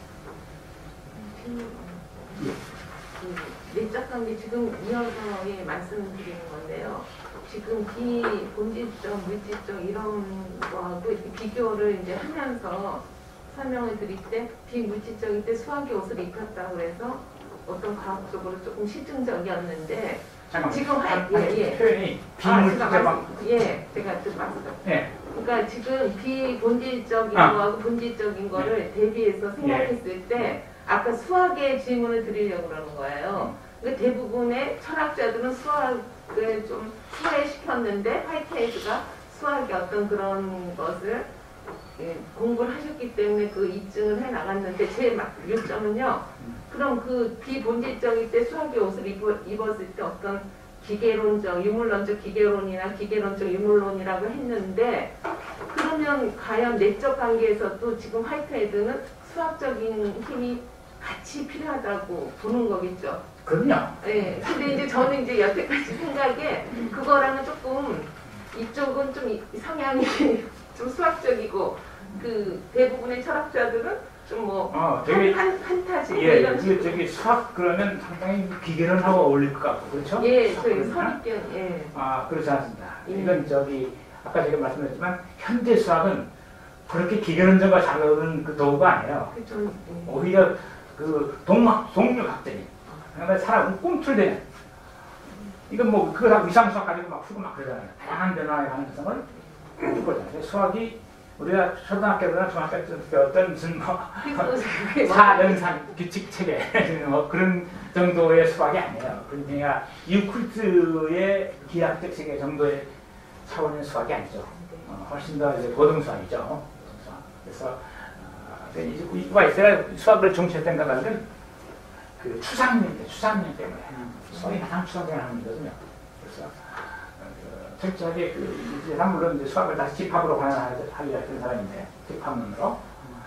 Speaker 1: 있습니다.
Speaker 3: 예. 그 내적 관계 지금 이어서 말씀드리는 건데요. 지금 비본질적, 물질적 이런 거하고 이렇게 비교를 이제 하면서 설명을 드릴 때 비물질적일 때 수학의 옷을 입혔다고 해서 어떤 과학적으로 조금 시증적이었는데
Speaker 1: 잠깐만,
Speaker 3: 지금 할
Speaker 1: 예, 예. 표현이 비물질적
Speaker 3: 아,
Speaker 1: 관계.
Speaker 3: 예, 제가 좀 맞습니다.
Speaker 1: 예.
Speaker 3: 그러니까 지금 비본질적인
Speaker 1: 아.
Speaker 3: 거하고 본질적인 거를 대비해서 생각했을 때 아까 수학의 질문을 드리려고 그러는 거예요. 그러니까 대부분의 철학자들은 수학을 좀 소외시켰는데 화이트헤드가 수학의 어떤 그런 것을 예, 공부를 하셨기 때문에 그 입증을 해 나갔는데 제 요점은요. 그럼 그 비본질적일 때 수학의 옷을 입어, 입었을 때 어떤 기계론적, 유물론적 기계론이나 기계론적 유물론이라고 했는데 그러면 과연 내적 관계에서도 지금 화이트헤드는 수학적인 힘이 같이 필요하다고 보는 거겠죠.
Speaker 1: 그럼요.
Speaker 3: 네. 근데 이제 저는 이제 여태까지 생각에 그거랑은 조금 이쪽은 좀 이- 성향이 좀 수학적이고 그 대부분의 철학자들은 좀 뭐
Speaker 1: 어, 되게
Speaker 3: 한 판타지 뭐
Speaker 1: 예,
Speaker 3: 이런
Speaker 1: 그
Speaker 3: 식으로.
Speaker 1: 저기 수학 그러면 상당히 기계론하고 어울릴 것 같고 그렇죠?
Speaker 3: 예,
Speaker 1: 수학
Speaker 3: 저희
Speaker 1: 그러면?
Speaker 3: 선입견 예.
Speaker 1: 아 그렇지 않습니다.
Speaker 3: 예.
Speaker 1: 이건 저기 아까 제가 말씀드렸지만 현대 수학은 그렇게 기계론적과 잘 나오는 그 도구가 아니에요.
Speaker 3: 그 좀 예.
Speaker 1: 오히려 그 동막 동력학적인 그러니까 사람은 꿈틀대는 이건 뭐 그거 다 위상수학 가지고 막 풀고 막 그러잖아요. 다양한 변화의 가능성을 풀거든요. 수학이 우리가 초등학교나 중학교 때 배웠던 무슨 뭐 사연산 규칙 체계 뭐 그런 정도의 수학이 아니에요. 그러니까 유클트의 기하학적 세계 정도의 차원의 수학이 아니죠. 어, 훨씬 더 이제 고등 수학이죠. 고등 수학. 그래서 어, 이제 이거 제가 수학을 중시했던 것은 그 추상력, 추상력 때문에 수학이 가장 추상적인 학문이거든요. 그래서 어, 철저하게 그 이제 난 물론 이제 수학을 다시 집합으로 관여하려 했던 사람인데 집합론으로 어,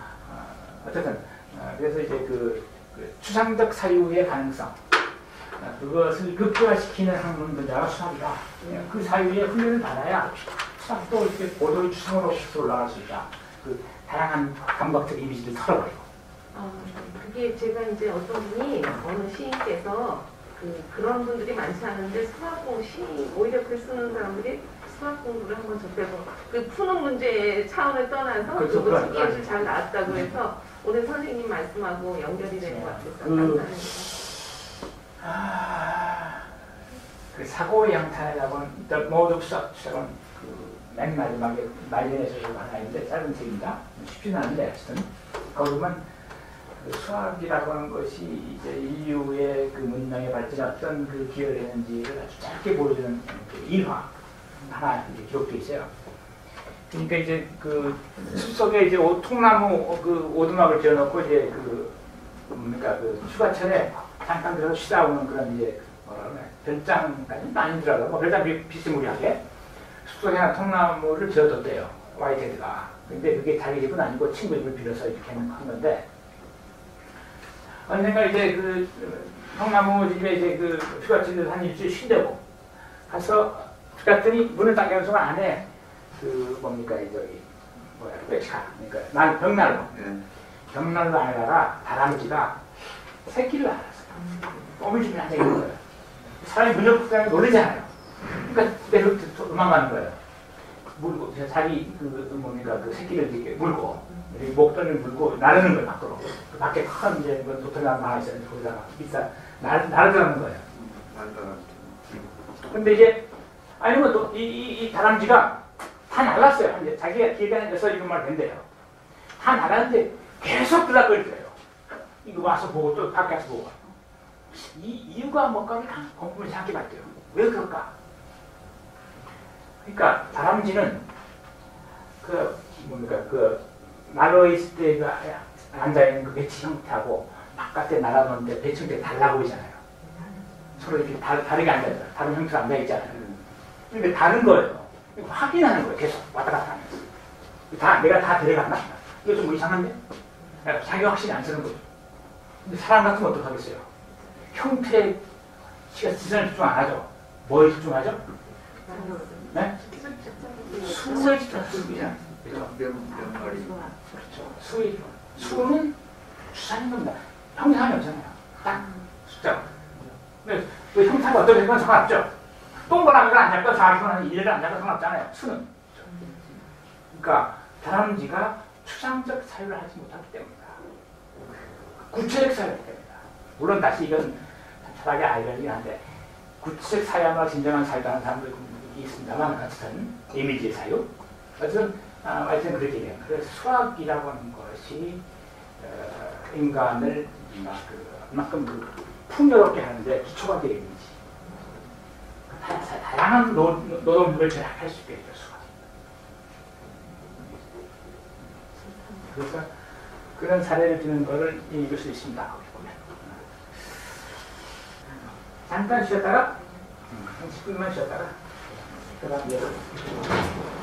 Speaker 1: 어쨌든 어, 그래서 이제 그, 그 추상적 사유의 가능성 어, 그것을 극대화시키는 학문 분야가 수학이다. 그 사유에 훈련을 받아야 수학도 이렇게 고도의 추상으로 올라갈 수 있다. 그 다양한 감각적 이미지를 털어버리고.
Speaker 3: 어, 그게 제가 이제 어떤 분이 어느 시인께서 그 그런 분들이 많지 않은데 수학 공부 시인 오히려 글 쓰는 사람들이 수학 공부를 한번 접해서 그 푸는 문제의 차원을 떠나서
Speaker 1: 그렇죠,
Speaker 3: 그거
Speaker 1: 그런,
Speaker 3: 책이
Speaker 1: 그런.
Speaker 3: 잘 나왔다고 해서 오늘 선생님 말씀하고 연결이 되는 것 같아서
Speaker 1: 그-
Speaker 3: 감사합니다.
Speaker 1: 아, 그 사고의 양탄이라고는 The Mode of Such 시작은 그맨 마지막에 말년에서 하나 있는데 짧은 책입니다. 쉽지는 않은데 어쨌든 거기 보면 그 수학이라고 하는 것이 이제 인류의 그 문명의 발전에 어떤 그 기여를 했는지를 아주 짧게 보여주는 그 일화 하나 이제 기록되어 있어요. 그러니까 이제 그 숲속에 이제 오, 통나무 그 오두막을 지어놓고 이제 그 뭡니까 그 휴가철에 잠깐 들어서 쉬다 오는 그런 이제 뭐라 그래 별장까지는 아니더라도 뭐 별장 비, 비스무리하게 숲속에 하나 통나무를 지어뒀대요 화이트헤드가. 근데 그게 자기 집은 아니고 친구 집을 빌려서 이렇게 한 건데 언젠가 이제 그 통나무 집에 이제 그 휴가철에 한 일주일 쉰다고 가서 갔더니 문을 딱 열어서 안에 그 뭡니까 이 저기 뭐야 외치카 그러니까 날 벽난로
Speaker 4: 예.
Speaker 1: 벽난로 안에다가 다람쥐가 새끼를 낳았어요. 꼬물집이 안에 있는 거예요. 사람이 문 열고 그냥 놀라잖아요. 그러니까 내가 도망가는 거예요. 물고 자기 그 뭡니까 그 새끼를 이렇게 물고 목돈을 물고 나르는 거예요 밖으로. 그 밖에 큰 이제 뭐 도토리가 많아 있었는데 거기다가 비싸 날 나르는 거예요.
Speaker 4: 맞다.
Speaker 1: 근데 이제 아니면 또 이 이 이 다람쥐가 다 날랐어요. 이제 자기가 기대해서 이런 말 된대요. 다 날았는데 계속 들락거리더래요. 이거 와서 보고 또 밖에 와서 보고. 이 이유가 뭔가를 곰곰이 생각해봤대요. 왜 그럴까? 그러니까 다람쥐는 그 뭡니까 그 날로 있을 때 그 앉아 있는 그 배치 형태하고 바깥에 날아오는데 배치 형태 달라 보이잖아요. 서로 이렇게 다, 다르게 앉아 있잖아요. 다른 형태로 앉아 있잖아요. 근데 다른 거예요. 확인하는 거예요. 계속 왔다 갔다 하면서. 다 내가 다 데려갔나? 이거 좀 뭐 이상한데? 자기 확신이 안 쓰는 거죠. 근데 사람 같으면 어떡하겠어요? 형태에 시선을 집중 안 하죠. 뭐에 집중하죠? 네? 수에 집중하죠. 그렇죠. 그렇죠. 수에 수는 주사인 겁니다. 형상이 없잖아요. 딱 숫자. 근데 그 형상이 어떻게 되건 상관없죠. 동그라미가 안 잡고 좌기선은 일을 안 잡고 상관없잖아요. 수는. 그러니까 다람쥐가 추상적 사유를 하지 못하기 때문이다. 구체적 사유를 하기 때문이다. 물론 다시 이건 철학의 아이러니긴 한데 구체적 사유와 진정한 사유라는 사람들이 있습니다만 어쨌든 이미지의 사유. 어쨌든 아, 하여튼 그렇게 얘기해요. 그래서 수학이라고 하는 것이 어, 인간을 그만큼 그 풍요롭게 하는데 기초가 되어 있는지 다, 다, 다양한 노, 노동들을 절약할 수 있게 해줘 수학. 그래서 그런 사례를 드는 것을 읽을 수 있습니다. 거기 보면. 잠깐 쉬었다가 한 십 분만 쉬었다가 그 다음